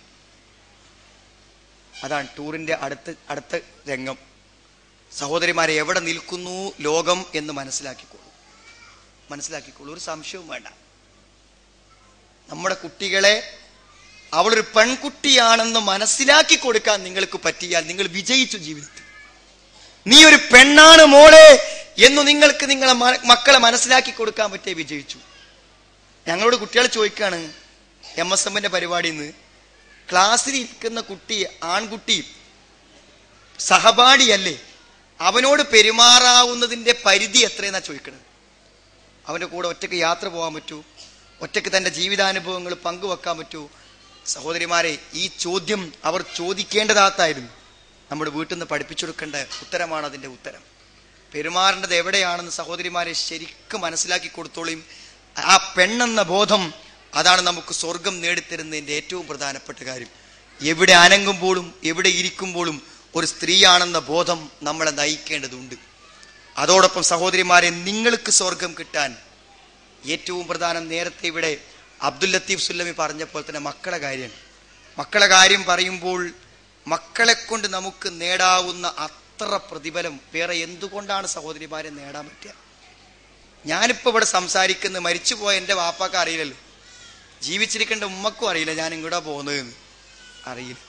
അതാണ് ടൂറിന്റെ അടുത്ത രംഗം. സഹോദരിമാരെ, എവിടെ നിൽക്കുന്നു ലോകം എന്ന് മനസ്സിലാക്കിക്കോളൂ. ഒരു സംശയവും വേണ്ട. നമ്മുടെ കുട്ടികളെ അവളൊരു പെൺകുട്ടിയാണെന്ന് മനസ്സിലാക്കി കൊടുക്കാൻ നിങ്ങൾക്ക് പറ്റിയാൽ നിങ്ങൾ വിജയിച്ചു ജീവിതത്തിൽ. നീ ഒരു പെണ്ണാണ് മോളെ എന്ന് നിങ്ങൾക്ക് നിങ്ങളെ മക്കളെ മനസ്സിലാക്കി കൊടുക്കാൻ പറ്റിയ വിജയിച്ചു. ഞങ്ങളോട് കുട്ടികൾ ചോദിക്കാണ്, MSMന്റെ പരിപാടിയിൽ നിന്ന് ക്ലാസ്സിൽ ഇരിക്കുന്ന കുട്ടി, ആൺകുട്ടി സഹപാഠിയല്ലേ, അവനോട് പെരുമാറാവുന്നതിന്റെ പരിധി എത്രയെന്നാ ചോദിക്കണത്. അവന്റെ കൂടെ ഒറ്റയ്ക്ക് യാത്ര പോകാൻ പറ്റൂ? ഒറ്റയ്ക്ക് തന്റെ ജീവിതാനുഭവങ്ങൾ പങ്കുവെക്കാൻ പറ്റൂ? സഹോദരിമാരെ, ഈ ചോദ്യം അവർ ചോദിക്കേണ്ടതാത്തായിരുന്നു. നമ്മുടെ വീട്ടിൽ നിന്ന് പഠിപ്പിച്ചു കൊടുക്കേണ്ട ഉത്തരമാണ് അതിന്റെ ഉത്തരം. പെരുമാറേണ്ടത് എവിടെയാണെന്ന് സഹോദരിമാരെ ശരിക്കും മനസ്സിലാക്കി കൊടുത്തോളിയും. ആ പെണ്ണെന്ന ബോധം, അതാണ് നമുക്ക് സ്വർഗം നേടിത്തരുന്നതിന്റെ ഏറ്റവും പ്രധാനപ്പെട്ട കാര്യം. എവിടെ അനങ്ങുമ്പോഴും എവിടെ ഇരിക്കുമ്പോഴും ഒരു സ്ത്രീയാണെന്ന ബോധം നമ്മളെ നയിക്കേണ്ടതുണ്ട്. അതോടൊപ്പം സഹോദരിമാരെ, നിങ്ങൾക്ക് സ്വർഗം കിട്ടാൻ ഏറ്റവും പ്രധാനം, നേരത്തെ ഇവിടെ അബ്ദുൽ ലത്തീഫ് സുല്ലമി പറഞ്ഞപ്പോൾ തന്നെ മക്കളെ കാര്യം പറയുമ്പോൾ മക്കളെ കൊണ്ട് നമുക്ക് നേടാവുന്ന അത്ര പ്രതിഫലം വേറെ എന്തുകൊണ്ടാണ് സഹോദരിമാരെ നേടാൻ പറ്റുക? ഞാനിപ്പോ ഇവിടെ സംസാരിക്കുന്ന മരിച്ചുപോയ എൻ്റെ വാപ്പാക്ക് അറിയില്ലല്ലോ, ജീവിച്ചിരിക്കേണ്ട ഉമ്മക്കും അറിയില്ല ഞാൻ ഇങ്ങോട്ടാ പോകുന്നതെന്ന് അറിയില്ല.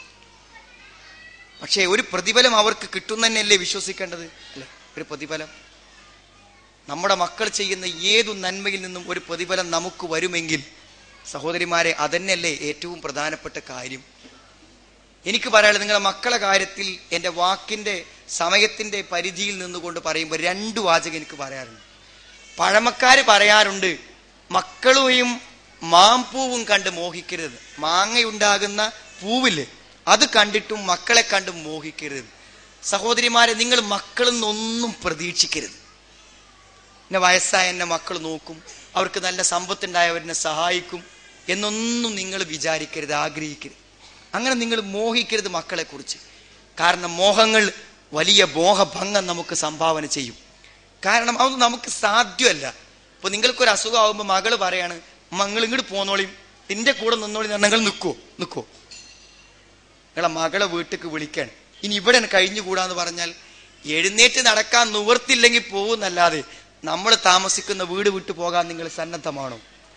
പക്ഷെ ഒരു പ്രതിഫലം അവർക്ക് കിട്ടുന്നതന്നെയല്ലേ വിശ്വസിക്കേണ്ടത്? അല്ലെ, ഒരു പ്രതിഫലം. നമ്മുടെ മക്കൾ ചെയ്യുന്ന ഏതു നന്മയിൽ നിന്നും ഒരു പ്രതിഫലം നമുക്ക് വരുമെങ്കിൽ സഹോദരിമാരെ, അതന്നെയല്ലേ ഏറ്റവും പ്രധാനപ്പെട്ട കാര്യം. എനിക്ക് പറയാനുള്ളത്, നിങ്ങളുടെ മക്കളെ കാര്യത്തിൽ എൻ്റെ വാക്കിന്റെ സമയത്തിന്റെ പരിധിയിൽ നിന്നുകൊണ്ട് പറയുമ്പോൾ 2 വാചകം എനിക്ക് പറയാറുണ്ട്. പഴമക്കാര് പറയാറുണ്ട്, മക്കളെയും മാമ്പൂവും കണ്ട് മോഹിക്കരുത്. മാങ്ങയുണ്ടാകുന്ന പൂവില് അത് കണ്ടിട്ടും മക്കളെ കണ്ടും മോഹിക്കരുത്. സഹോദരിമാരെ, നിങ്ങൾ മക്കളിൽ നിന്നൊന്നും പ്രതീക്ഷിക്കരുത്. എന്നെ വയസ്സായ എന്നെ മക്കൾ നോക്കും, അവർക്ക് നല്ല സമ്പത്തുണ്ടായവരെന്നെ സഹായിക്കും എന്നൊന്നും നിങ്ങൾ വിചാരിക്കരുത്, ആഗ്രഹിക്കരുത്. അങ്ങനെ നിങ്ങൾ മോഹിക്കരുത് മക്കളെ കുറിച്ച്. കാരണം മോഹങ്ങൾ വലിയ മോഹഭംഗം നമുക്ക് സംഭാവന ചെയ്യും. കാരണം അത് നമുക്ക് സാധ്യമല്ല. ഇപ്പൊ നിങ്ങൾക്കൊരു അസുഖമാകുമ്പോൾ മകള് പറയാണ്, മങ്ങൾ ഇങ്ങോട്ട് പോന്നോളിയും, നിന്റെ കൂടെ നിന്നോളി. നിങ്ങൾ നിൽക്കോ? നിങ്ങളെ മകളെ വീട്ടിലേക്ക് വിളിക്കാൻ, ഇനി ഇവിടെ കഴിഞ്ഞുകൂടാന്ന് പറഞ്ഞാൽ എഴുന്നേറ്റ് നടക്കാൻ നിവർത്തില്ലെങ്കിൽ പോകുന്നല്ലാതെ നമ്മൾ താമസിക്കുന്ന വീട് വിട്ടു പോകാൻ നിങ്ങൾ സന്നദ്ധമാണോ?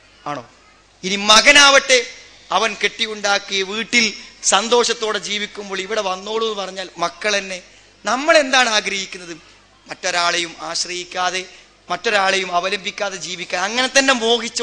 ഇനി മകനാവട്ടെ, അവൻ കെട്ടിയുണ്ടാക്കി വീട്ടിൽ സന്തോഷത്തോടെ ജീവിക്കുമ്പോൾ ഇവിടെ വന്നോളൂ എന്ന് പറഞ്ഞാൽ മക്കൾ എന്നെ, നമ്മൾ എന്താണ് ആഗ്രഹിക്കുന്നത്? മറ്റൊരാളെയും ആശ്രയിക്കാതെ, മറ്റൊരാളെയും അവലംബിക്കാതെ ജീവിക്കാൻ. അങ്ങനെ തന്നെ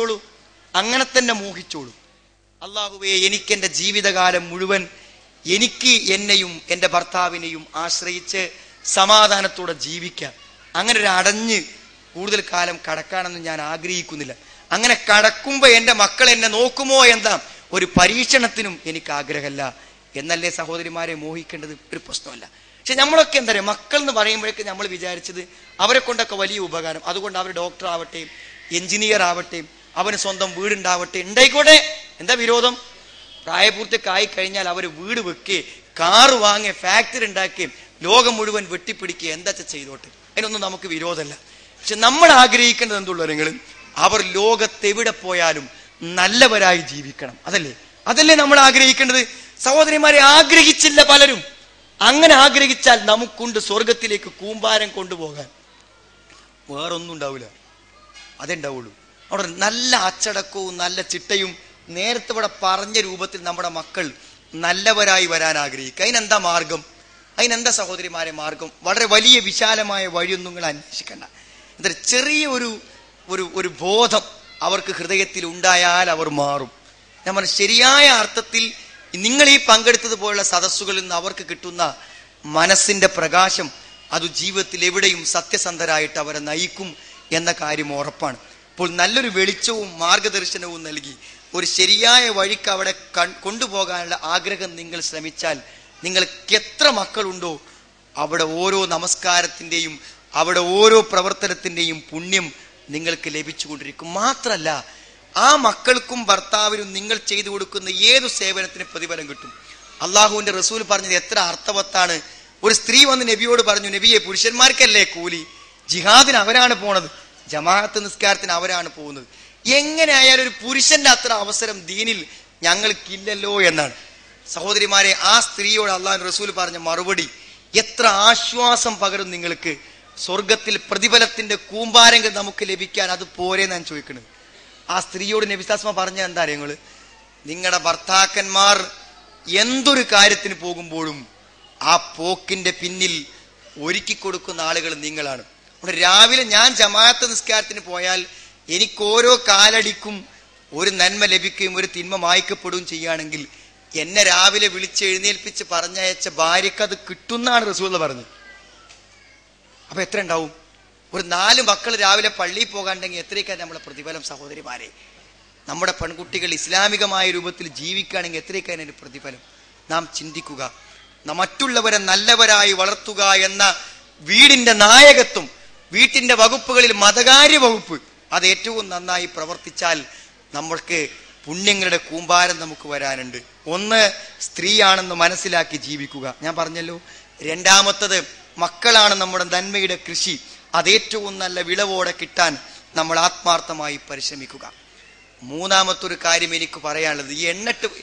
മോഹിച്ചോളൂ. അല്ലാഹുവേ, എനിക്കെന്റെ ജീവിതകാലം മുഴുവൻ എനിക്ക് എന്നെയും എൻ്റെ ഭർത്താവിനെയും ആശ്രയിച്ച് സമാധാനത്തോടെ ജീവിക്കാം. അങ്ങനെ ഒരു അടഞ്ഞ് കൂടുതൽ കാലം കടക്കാനൊന്നും ഞാൻ ആഗ്രഹിക്കുന്നില്ല. അങ്ങനെ കടക്കുമ്പോ എൻ്റെ മക്കൾ എന്നെ നോക്കുമോ എന്ന ഒരു പരീക്ഷണത്തിനും എനിക്ക് ആഗ്രഹമല്ല എന്നല്ലേ സഹോദരിമാരെ മോഹിക്കേണ്ടത്? ഒരു പ്രശ്നമല്ല. പക്ഷെ നമ്മളൊക്കെ എന്താ പറയുക, മക്കൾ എന്ന് പറയുമ്പോഴേക്ക് നമ്മൾ വിചാരിച്ചത് അവരെ കൊണ്ടൊക്കെ വലിയ ഉപകാരം, അതുകൊണ്ട് അവർ ഡോക്ടർ ആവട്ടെ, എഞ്ചിനീയർ ആവട്ടെ, അവന് സ്വന്തം വീടുണ്ടാവട്ടെ, ഉണ്ടായിക്കോട്ടെ, എന്താ വിരോധം? പ്രായപൂർത്തിയൊക്കെ ആയി കഴിഞ്ഞാൽ അവർ വീട് വെക്കുകയും കാറ് വാങ്ങുക, ഫാക്ടറി ഉണ്ടാക്കുകയും ലോകം മുഴുവൻ വെട്ടിപ്പിടിക്കുക, എന്താ ചെയ്തോട്ടെ, അതിനൊന്നും നമുക്ക് വിരോധമല്ല. പക്ഷെ നമ്മൾ ആഗ്രഹിക്കേണ്ടത് എന്തുള്ള നിങ്ങൾ, അവർ ലോകത്തെവിടെ പോയാലും നല്ലവരായി ജീവിക്കണം. അതല്ലേ നമ്മൾ ആഗ്രഹിക്കേണ്ടത്? സഹോദരിമാരെ, ആഗ്രഹിച്ചില്ല പലരും. അങ്ങനെ ആഗ്രഹിച്ചാൽ നമുക്കുണ്ട് സ്വർഗത്തിലേക്ക് കൂമ്പാരം കൊണ്ടുപോകാൻ. വേറൊന്നും ഉണ്ടാവില്ല, അതേ ഉണ്ടാവുള്ളൂ. അവിടെ നല്ല അച്ചടക്കവും നല്ല ചിട്ടയും നേരത്തെ ഇവിടെ പറഞ്ഞ രൂപത്തിൽ നമ്മുടെ മക്കൾ നല്ലവരായി വരാൻ ആഗ്രഹിക്കുക. അതിനെന്താ മാർഗം? അതിനെന്താ സഹോദരിമാരെ മാർഗം? വളരെ വലിയ വിശാലമായ വഴിയൊന്നും നിങ്ങൾ അന്വേഷിക്കണ്ട. എന്താ ചെറിയ ഒരു ബോധം അവർക്ക് ഹൃദയത്തിൽ ഉണ്ടായാൽ അവർ മാറും. ഞാൻ പറഞ്ഞു, ശരിയായ അർത്ഥത്തിൽ നിങ്ങൾ ഈ പങ്കെടുത്തതുപോലുള്ള സദസ്സുകളിൽ നിന്ന് അവർക്ക് കിട്ടുന്ന മനസ്സിന്റെ പ്രകാശം അത് ജീവിതത്തിൽ എവിടെയും സത്യസന്ധരായിട്ട് അവരെ നയിക്കും എന്ന കാര്യം ഉറപ്പാണ്. അപ്പോൾ നല്ലൊരു വെളിച്ചവും മാർഗദർശനവും നൽകി ഒരു ശരിയായ വഴിക്ക് അവിടെ കൊണ്ടുപോകാനുള്ള ആഗ്രഹം നിങ്ങൾ ശ്രമിച്ചാൽ നിങ്ങൾക്ക് എത്ര മക്കളുണ്ടോ അവിടെ ഓരോ നമസ്കാരത്തിൻ്റെയും അവിടെ ഓരോ പ്രവർത്തനത്തിൻ്റെയും പുണ്യം നിങ്ങൾക്ക് ലഭിച്ചുകൊണ്ടിരിക്കും. മാത്രമല്ല, ആ മക്കൾക്കും ഭർത്താവിനും നിങ്ങൾ ചെയ്തു കൊടുക്കുന്ന ഏതു സേവനത്തിന് പ്രതിഫലം കിട്ടും. അള്ളാഹുവിന്റെ റസൂൽ പറഞ്ഞത് എത്ര അർത്ഥവത്താണ്. ഒരു സ്ത്രീ വന്ന് നബിയോട് പറഞ്ഞു, നബിയെ, പുരുഷന്മാർക്കല്ലേ കൂലി, ജിഹാദിന് അവരാണ് പോണത്, ജമാഅത്ത് നിസ്കാരത്തിന് അവരാണ് പോകുന്നത്, എങ്ങനെ ആയാലും ഒരു പുരുഷന്റെ അത്ര അവസരം ദീനിൽ ഞങ്ങൾക്കില്ലല്ലോ എന്നാണ്. സഹോദരിമാരെ, ആ സ്ത്രീയോട് അള്ളാഹു റസൂൽ പറഞ്ഞ മറുപടി എത്ര ആശ്വാസം പകരും നിങ്ങൾക്ക്. സ്വർഗത്തിൽ പ്രതിഫലത്തിന്റെ കൂമ്പാരങ്ങൾ നമുക്ക് ലഭിക്കാൻ അത് പോരെ ഞാൻ ചോദിക്കുന്നത്. ആ സ്ത്രീയോട് നബി സല്ലല്ലാഹു പറഞ്ഞ എന്താ അറിയങ്ങള്, നിങ്ങളുടെ ഭർത്താക്കന്മാർ എന്തൊരു കാര്യത്തിന് പോകുമ്പോഴും ആ പോക്കിന്റെ പിന്നിൽ ഒരുക്കി കൊടുക്കുന്ന ആളുകൾ നിങ്ങളാണ്. രാവിലെ ഞാൻ ജമാഅത്ത് നിസ്കാരത്തിന് പോയാൽ എനിക്ക് ഓരോ കാലടിക്കും ഒരു നന്മ ലഭിക്കുകയും ഒരു തിന്മ മായ്ക്കപ്പെടുകയും ചെയ്യുകയാണെങ്കിൽ എന്നെ രാവിലെ വിളിച്ചെഴുന്നേൽപ്പിച്ച് പറഞ്ഞയച്ച ഭാര്യക്ക് അത് കിട്ടുന്നാണ് റസൂൽ പറഞ്ഞത്. അപ്പൊ എത്ര ഉണ്ടാവും? ഒരു 4 മക്കൾ രാവിലെ പള്ളിയിൽ പോകാണ്ടെങ്കിൽ എത്രയൊക്കെ നമ്മളെ പ്രതിഫലം സഹോദരിമാരെ. നമ്മുടെ പെൺകുട്ടികൾ ഇസ്ലാമികമായ രൂപത്തിൽ ജീവിക്കുകയാണെങ്കിൽ എത്രയൊക്കെ അതിൻ്റെ പ്രതിഫലം. നാം ചിന്തിക്കുക. മറ്റുള്ളവരെ നല്ലവരായി വളർത്തുക എന്ന വീടിന്റെ നായകത്വം, വീട്ടിന്റെ വകുപ്പുകളിൽ മതകാര്യ വകുപ്പ്, അത് ഏറ്റവും നന്നായി പ്രവർത്തിച്ചാൽ നമ്മൾക്ക് പുണ്യങ്ങളുടെ കൂമ്പാരം നമുക്ക് വരാനുണ്ട്. ഒന്ന്, സ്ത്രീയാണെന്ന് മനസ്സിലാക്കി ജീവിക്കുക, ഞാൻ പറഞ്ഞല്ലോ. രണ്ടാമത്തത്, മക്കളാണ് നമ്മുടെ നന്മയുടെ കൃഷി, അതേറ്റവും നല്ല വിളവോടെ കിട്ടാൻ നമ്മൾ ആത്മാർത്ഥമായി പരിശ്രമിക്കുക. മൂന്നാമത്തൊരു കാര്യം എനിക്ക് പറയാനുള്ളത്, ഈ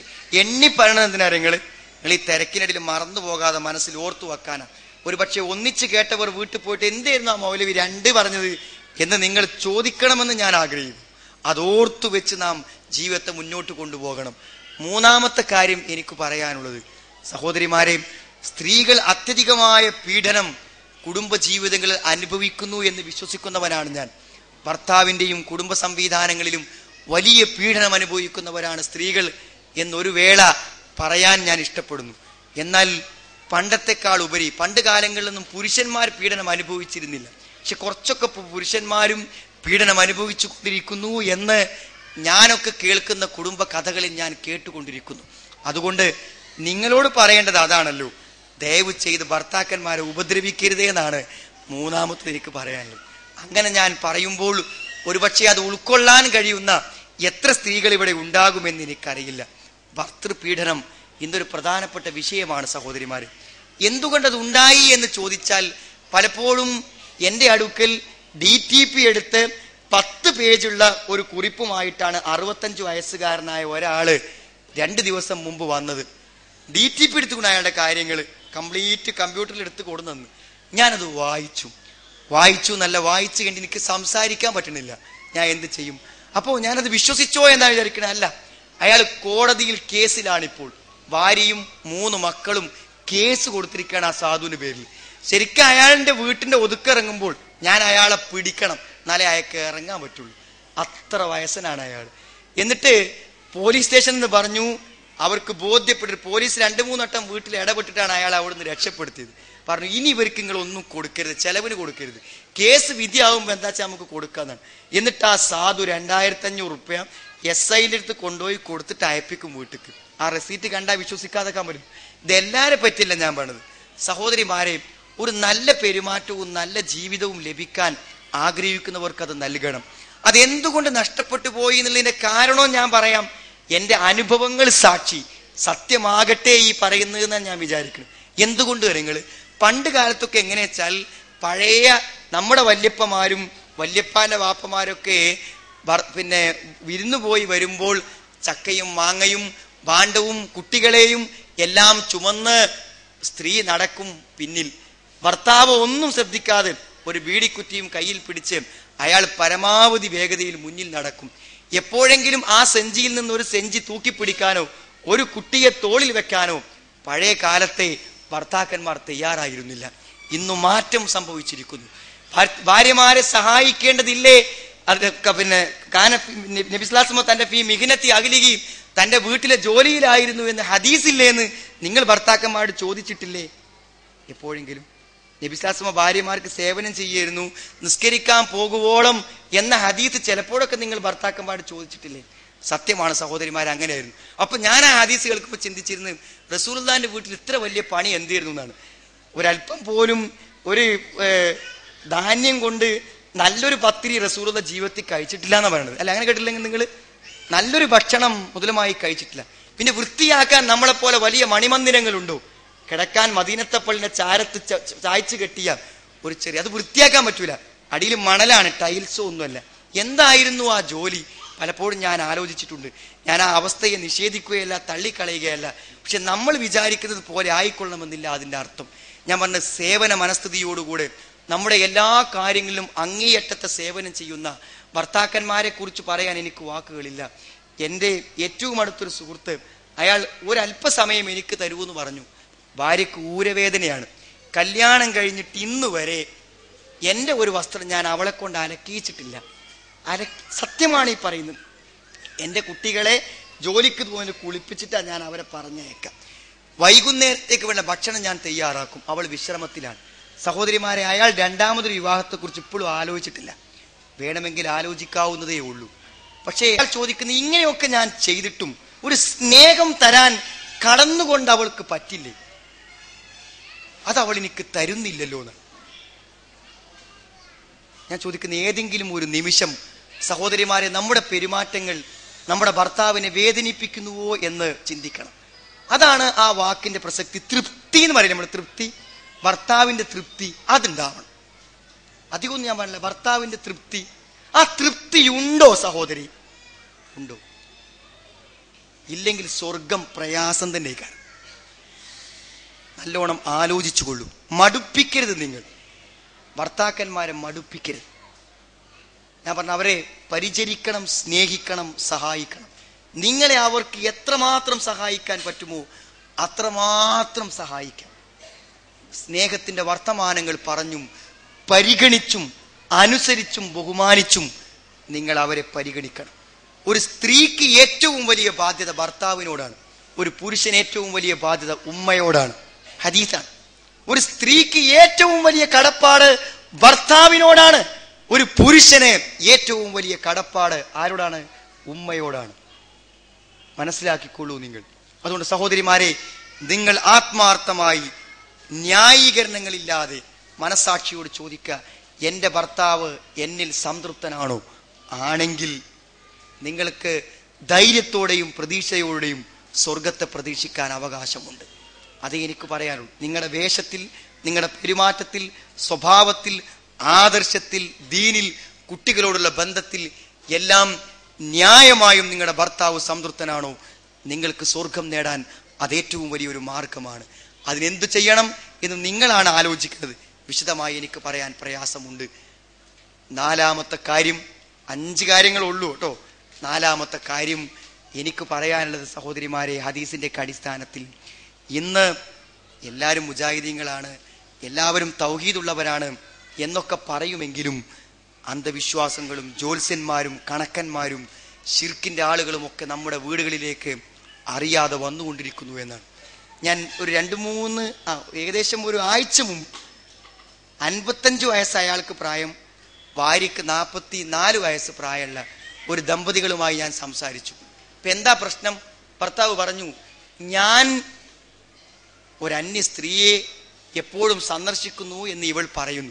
എണ്ണി പറയണത് എന്തിനാ നിങ്ങൾ ഈ തിരക്കിനിടയിൽ മറന്നു പോകാതെ മനസ്സിൽ ഓർത്തു വെക്കാനാ. ഒരു പക്ഷെ ഒന്നിച്ച് കേട്ടവർ വീട്ടിൽ പോയിട്ട് എന്തായിരുന്നു ആ മൗലവി 2 പറഞ്ഞത് എന്ന് നിങ്ങൾ ചോദിക്കണമെന്ന് ഞാൻ ആഗ്രഹിക്കുന്നു. അതോർത്തു വെച്ച് നാം ജീവിതത്തെ മുന്നോട്ട് കൊണ്ടുപോകണം. മൂന്നാമത്തെ കാര്യം എനിക്ക് പറയാനുള്ളത്, സഹോദരിമാരെ, സ്ത്രീകൾ അത്യധികമായ പീഡനം കുടുംബ ജീവിതങ്ങളിൽ അനുഭവിക്കുന്നു എന്ന് വിശ്വസിക്കുന്നവനാണ് ഞാൻ. ഭർത്താവിൻ്റെയും കുടുംബ സംവിധാനങ്ങളിലും വലിയ പീഡനം അനുഭവിക്കുന്നവരാണ് സ്ത്രീകൾ എന്നൊരു വേള പറയാൻ ഞാൻ ഇഷ്ടപ്പെടുന്നു. എന്നാൽ പണ്ടത്തെക്കാൾ ഉപരി, പണ്ട് കാലങ്ങളിലൊന്നും പുരുഷന്മാർ പീഡനം അനുഭവിച്ചിരുന്നില്ല. പക്ഷെ കുറച്ചൊക്കെ പുരുഷന്മാരും പീഡനം അനുഭവിച്ചു കൊണ്ടിരിക്കുന്നു എന്ന് ഞാനൊക്കെ കേൾക്കുന്ന കുടുംബ കഥകളിൽ ഞാൻ കേട്ടുകൊണ്ടിരിക്കുന്നു. അതുകൊണ്ട് നിങ്ങളോട് പറയേണ്ടത് അതാണല്ലോ, ദയവ് ചെയ്ത് ഭർത്താക്കന്മാരെ ഉപദ്രവിക്കരുതേ എന്നാണ് മൂന്നാമത്തെ എനിക്ക് പറയാനുള്ളത്. അങ്ങനെ ഞാൻ പറയുമ്പോൾ ഒരുപക്ഷെ അത് ഉൾക്കൊള്ളാൻ കഴിയുന്ന എത്ര സ്ത്രീകൾ ഇവിടെ ഉണ്ടാകുമെന്ന് എനിക്കറിയില്ല. ഭർതൃപീഡനം ഇന്നൊരു പ്രധാനപ്പെട്ട വിഷയമാണ് സഹോദരിമാര്. എന്തുകൊണ്ടത് ഉണ്ടായി എന്ന് ചോദിച്ചാൽ, പലപ്പോഴും എൻ്റെ അടുക്കൽ DTP എടുത്ത് 10 പേജുള്ള ഒരു കുറിപ്പുമായിട്ടാണ് 65 വയസ്സുകാരനായ ഒരാള് 2 ദിവസം മുമ്പ് വന്നത്. DTP എടുത്തുകൊണ്ട് അയാളുടെ കാര്യങ്ങൾ കംപ്ലീറ്റ് കമ്പ്യൂട്ടറിൽ എടുത്ത് കൊടുന്നു. ഞാനത് വായിച്ചു നല്ല വായിച്ചു കണ്ട് എനിക്ക് സംസാരിക്കാൻ പറ്റണില്ല. ഞാൻ എന്ത് ചെയ്യും? അപ്പോൾ ഞാനത് വിശ്വസിച്ചോ എന്നാണ് വിചാരിക്കണേ. അല്ല, അയാൾ കോടതിയിൽ കേസിലാണിപ്പോൾ. ഭാര്യയും 3 മക്കളും കേസ് കൊടുത്തിരിക്കുകയാണ് ആ സാധുവിന്റെ പേരിൽ. ശരിക്കും അയാളുടെ വീട്ടിന്റെ ഒതുക്കിറങ്ങുമ്പോൾ ഞാൻ അയാളെ പിടിക്കണം, എന്നാലേ അയാൾക്ക് ഇറങ്ങാൻ പറ്റുള്ളൂ. അത്ര വയസ്സനാണ് അയാൾ. എന്നിട്ട് പോലീസ് സ്റ്റേഷൻ എന്ന് പറഞ്ഞു. അവർക്ക് ബോധ്യപ്പെട്ടിട്ട് പോലീസ് 2-3 വട്ടം വീട്ടിൽ ഇടപെട്ടിട്ടാണ് അയാൾ അവിടുന്ന് രക്ഷപ്പെടുത്തിയത്. പറഞ്ഞു, ഇനി ഇവർക്ക് നിങ്ങളൊന്നും കൊടുക്കരുത്, ചെലവിന് കൊടുക്കരുത്, കേസ് വിധിയാവുമ്പോൾ എന്താ വെച്ചാൽ നമുക്ക് കൊടുക്കാന്നാണ്. എന്നിട്ട് ആ സാധു 2500 റുപ്യ SIന്റെ അടുത്ത് കൊണ്ടുപോയി കൊടുത്തിട്ട് അയപ്പിക്കും വീട്ടിക്ക്. ആ റെസീറ്റ് കണ്ടാൽ വിശ്വസിക്കാതെക്കാൻ പറ്റും. ഇതെല്ലാരെ പറ്റില്ല ഞാൻ പറഞ്ഞത്. സഹോദരിമാരെ, ഒരു നല്ല പെരുമാറ്റവും നല്ല ജീവിതവും ലഭിക്കാൻ ആഗ്രഹിക്കുന്നവർക്ക് അത് നൽകണം. അതെന്തുകൊണ്ട് നഷ്ടപ്പെട്ടു പോയി എന്നുള്ളതിന്റെ കാരണവും ഞാൻ പറയാം. എൻ്റെ അനുഭവങ്ങൾ സാക്ഷി സത്യമാകട്ടെ ഈ പറയുന്നതെന്നാണ് ഞാൻ വിചാരിക്കുന്നത്. എന്തുകൊണ്ട് കാര്യങ്ങൾ പണ്ട് കാലത്തൊക്കെ എങ്ങനെ വെച്ചാൽ, പഴയ നമ്മുടെ വല്യപ്പമാരും വല്യപ്പാന്റെ വാപ്പമാരൊക്കെ പിന്നെ വിരുന്നു പോയി വരുമ്പോൾ ചക്കയും മാങ്ങയും ഭാണ്ഡവും കുട്ടികളെയും എല്ലാം ചുമന്ന് സ്ത്രീ നടക്കും പിന്നിൽ. ഭർത്താവ് ഒന്നും ശ്രദ്ധിക്കാതെ ഒരു ബീഡിക്കുറ്റിയും കയ്യിൽ പിടിച്ച് അയാൾ പരമാവധി വേഗതയിൽ മുന്നിൽ നടക്കും. എപ്പോഴെങ്കിലും ആ സെഞ്ചിയിൽ നിന്ന് ഒരു സെഞ്ചി തൂക്കിപ്പിടിക്കാനോ ഒരു കുട്ടിയെ തോളിൽ വെക്കാനോ പഴയ കാലത്തെ ഭർത്താക്കന്മാർ തയ്യാറായിരുന്നില്ല. ഇന്നു മാറ്റം സംഭവിച്ചിരിക്കുന്നു. ഭാര്യമാരെ സഹായിക്കേണ്ടതില്ലേ? പിന്നെ നബി സ്വല്ലല്ലാഹു അലൈഹി വസല്ലം തന്റെ ഫീ മിഹ്നത്തി അഹ്ലിഹി, തന്റെ വീട്ടിലെ ജോലിയിലായിരുന്നു എന്ന് ഹദീസില്ലേന്ന് നിങ്ങൾ ഭർത്താക്കന്മാരോട് ചോദിച്ചിട്ടില്ലേ? എപ്പോഴെങ്കിലും നബി സ്വല്ലല്ലാഹു അലൈഹി വസല്ലം ഭാര്യമാർക്ക് സേവനം ചെയ്യായിരുന്നു, നിസ്കരിക്കാൻ പോകുവോളം എന്ന ഹദീസ് ചിലപ്പോഴൊക്കെ നിങ്ങൾ ഭർത്താക്കന്മാരോട് ചോദിച്ചിട്ടില്ലേ? സത്യമാണ് സഹോദരിമാർ, അങ്ങനെയായിരുന്നു. അപ്പൊ ഞാൻ ആ ഹദീസ് കേൾക്കുമ്പോൾ ചിന്തിച്ചിരുന്നത് റസൂലുള്ളാഹിന്റെ വീട്ടിൽ ഇത്ര വലിയ പണി എന്തായിരുന്നു എന്നാണ്. ഒരല്പം പോലും ഒരു ധാന്യം കൊണ്ട് നല്ലൊരു പത്തിരി റസൂലുള്ള ജീവിതത്തിൽ കഴിച്ചിട്ടില്ല എന്നാണ് പറയുന്നത്. അല്ല, അങ്ങനെ കേട്ടില്ലെങ്കിൽ നിങ്ങൾ നല്ലൊരു ഭക്ഷണം മുതലുമായി കഴിച്ചിട്ടില്ല. പിന്നെ വൃത്തിയാക്കാൻ നമ്മളെപ്പോലെ വലിയ മണിമന്ദിരങ്ങളുണ്ടോ? കിടക്കാൻ മദീനത്തെ പള്ളിന്റെ ചാരത്ത് ചായച്ച് കെട്ടിയ ഒരു ചെറിയ, അത് വൃത്തിയാക്കാൻ പറ്റൂല. അടിയിൽ മണലാണ്, ടൈൽസോ ഒന്നുമല്ല. എന്തായിരുന്നു ആ ജോലി? പലപ്പോഴും ഞാൻ ആലോചിച്ചിട്ടുണ്ട്. ഞാൻ ആ അവസ്ഥയെ നിഷേധിക്കുകയല്ല, തള്ളിക്കളയുകയല്ല. പക്ഷെ നമ്മൾ വിചാരിക്കുന്നത് പോലെ ആയിക്കൊള്ളണമെന്നില്ല അതിൻ്റെ അർത്ഥം. ഞാൻ പറഞ്ഞ സേവന മനസ്ഥിതിയോടുകൂടെ നമ്മുടെ എല്ലാ കാര്യങ്ങളിലും അങ്ങേയറ്റത്തെ സേവനം ചെയ്യുന്ന ഭർത്താക്കന്മാരെ കുറിച്ച് പറയാൻ എനിക്ക് വാക്കുകളില്ല. എൻ്റെ ഏറ്റവും അടുത്തൊരു സുഹൃത്ത്, അയാൾ ഒരല്പസമയം എനിക്ക് തരുമെന്ന് പറഞ്ഞു. ഭാര്യക്ക് ഊരവേദനയാണ്. കല്യാണം കഴിഞ്ഞിട്ട് ഇന്ന് വരെ എൻ്റെ ഒരു വസ്ത്രം ഞാൻ അവളെ കൊണ്ട് അലക്കിയിച്ചിട്ടില്ല. സത്യമാണ് ഈ പറയുന്നത്. എൻ്റെ കുട്ടികളെ ജോലിക്ക് പോയി കുളിപ്പിച്ചിട്ടാണ് ഞാൻ അവരെ പറഞ്ഞേക്കാം. വൈകുന്നേരത്തേക്ക് വേണ്ട ഭക്ഷണം ഞാൻ തയ്യാറാക്കും. അവൾ വിശ്രമത്തിലാണ്. സഹോദരിമാരെ, അയാൾ രണ്ടാമതൊരു വിവാഹത്തെക്കുറിച്ച് ഇപ്പോഴും ആലോചിച്ചിട്ടില്ല. വേണമെങ്കിൽ ആലോചിക്കാവുന്നതേ ഉള്ളൂ. പക്ഷേ അയാൾ ചോദിക്കുന്നത്, ഇങ്ങനെയൊക്കെ ഞാൻ ചെയ്തിട്ടും ഒരു സ്നേഹം തരാൻ കടന്നുകൊണ്ട് അവൾക്ക് പറ്റില്ലേ? അത് അവൾ എനിക്ക് തരുന്നില്ലല്ലോ എന്ന് ഞാൻ ചോദിക്കുന്ന. ഏതെങ്കിലും ഒരു നിമിഷം സഹോദരിമാരെ, നമ്മുടെ പെരുമാറ്റങ്ങൾ നമ്മുടെ ഭർത്താവിനെ വേദനിപ്പിക്കുന്നുവോ എന്ന് ചിന്തിക്കണം. അതാണ് ആ വാക്കിന്റെ പ്രസക്തി. തൃപ്തി എന്ന് പറയുന്നത്, നമ്മുടെ തൃപ്തി, ഭർത്താവിന്റെ തൃപ്തി, അതുണ്ടാവണം. അധികമൊന്നും ഞാൻ പറഞ്ഞില്ല. ഭർത്താവിന്റെ തൃപ്തി, ആ തൃപ്തി ഉണ്ടോ സഹോദരി? ഉണ്ടോ? ഇല്ലെങ്കിൽ സ്വർഗം പ്രയാസം തന്നെ. നല്ലോണം ആലോചിച്ചുകൊള്ളൂ. മടുപ്പിക്കരുത്. നിങ്ങൾ ഭർത്താക്കന്മാരെ മടുപ്പിക്കരുത്. ഞാൻ പറഞ്ഞ, അവരെ പരിചരിക്കണം, സ്നേഹിക്കണം, സഹായിക്കണം. നിങ്ങളെ അവർക്ക് എത്രമാത്രം സഹായിക്കാൻ പറ്റുമോ അത്രമാത്രം സഹായിക്കാം. സ്നേഹത്തിന്റെ വർത്തമാനങ്ങൾ പറഞ്ഞും പരിഗണിച്ചും അനുസരിച്ചും ബഹുമാനിച്ചും നിങ്ങൾ അവരെ പരിഗണിക്കണം. ഒരു സ്ത്രീക്ക് ഏറ്റവും വലിയ ബാധ്യത ഭർത്താവിനോടാണ്. ഒരു പുരുഷന് ഏറ്റവും വലിയ ബാധ്യത ഉമ്മയോടാണ്. ഹദീസാണ്. ഒരു സ്ത്രീക്ക് ഏറ്റവും വലിയ കടപ്പാട് ഭർത്താവിനോടാണ്. ഒരു പുരുഷന് ഏറ്റവും വലിയ കടപ്പാട് ആരോടാണ്? ഉമ്മയോടാണ്. മനസ്സിലാക്കിക്കൊള്ളൂ നിങ്ങൾ. അതുകൊണ്ട് സഹോദരിമാരെ, നിങ്ങൾ ആത്മാർത്ഥമായി ന്യായീകരണങ്ങളില്ലാതെ മനസാക്ഷിയോട് ചോദിക്കുക, എൻ്റെ ഭർത്താവ് എന്നിൽ സംതൃപ്തനാണോ? ആണെങ്കിൽ നിങ്ങൾക്ക് ധൈര്യത്തോടെയും പ്രതീക്ഷയോടെയും സ്വർഗത്തെ പ്രതീക്ഷിക്കാൻ അവകാശമുണ്ട്. അതേ എനിക്ക് പറയാനുള്ളൂ. നിങ്ങളുടെ വേഷത്തിൽ, നിങ്ങളുടെ പെരുമാറ്റത്തിൽ, സ്വഭാവത്തിൽ, ആദർശത്തിൽ, ദീനിൽ, കുട്ടികളോടുള്ള ബന്ധത്തിൽ എല്ലാം ന്യായമായും നിങ്ങളുടെ ഭർത്താവ് സംതൃപ്തനാണോ? നിങ്ങൾക്ക് സ്വർഗം നേടാൻ അതേറ്റവും വലിയൊരു മാർഗമാണ്. അതിനെന്തു ചെയ്യണം എന്ന് നിങ്ങളാണ് ആലോചിക്കുന്നത്. വിശദമായി എനിക്ക് പറയാൻ പ്രയാസമുണ്ട്. നാലാമത്തെ കാര്യം, 5 കാര്യങ്ങളുള്ളൂ കേട്ടോ. നാലാമത്തെ കാര്യം എനിക്ക് പറയാനുള്ളത് സഹോദരിമാരെ, ഹദീസിന്റെ അടിസ്ഥാനത്തിൽ ഇന്ന് എല്ലാവരും മുജാഹിദീങ്ങളാണ്, എല്ലാവരും തൗഹീദുള്ളവരാണ് എന്നൊക്കെ പറയുമെങ്കിലും അന്ധവിശ്വാസങ്ങളും ജ്യോത്സ്യന്മാരും കണക്കന്മാരും ശിർക്കിന്റെ ആളുകളും ഒക്കെ നമ്മുടെ വീടുകളിലേക്ക് അറിയാതെ വന്നുകൊണ്ടിരിക്കുന്നു എന്നാണ്. ഞാൻ ഒരു 2-3 ഏകദേശം ഒരു ആഴ്ച മുമ്പ് 55 വയസ്സ് അയാൾക്ക് പ്രായം, ഭാര്യക്ക് 44 വയസ്സ് പ്രായമുള്ള ഒരു ദമ്പതികളുമായി ഞാൻ സംസാരിച്ചു. ഇപ്പൊ എന്താ പ്രശ്നം? ഭർത്താവ് പറഞ്ഞു, ഞാൻ ഒരു അന്യ സ്ത്രീയെ എപ്പോഴും സന്ദർശിക്കുന്നു എന്ന് ഇവൾ പറയുന്നു.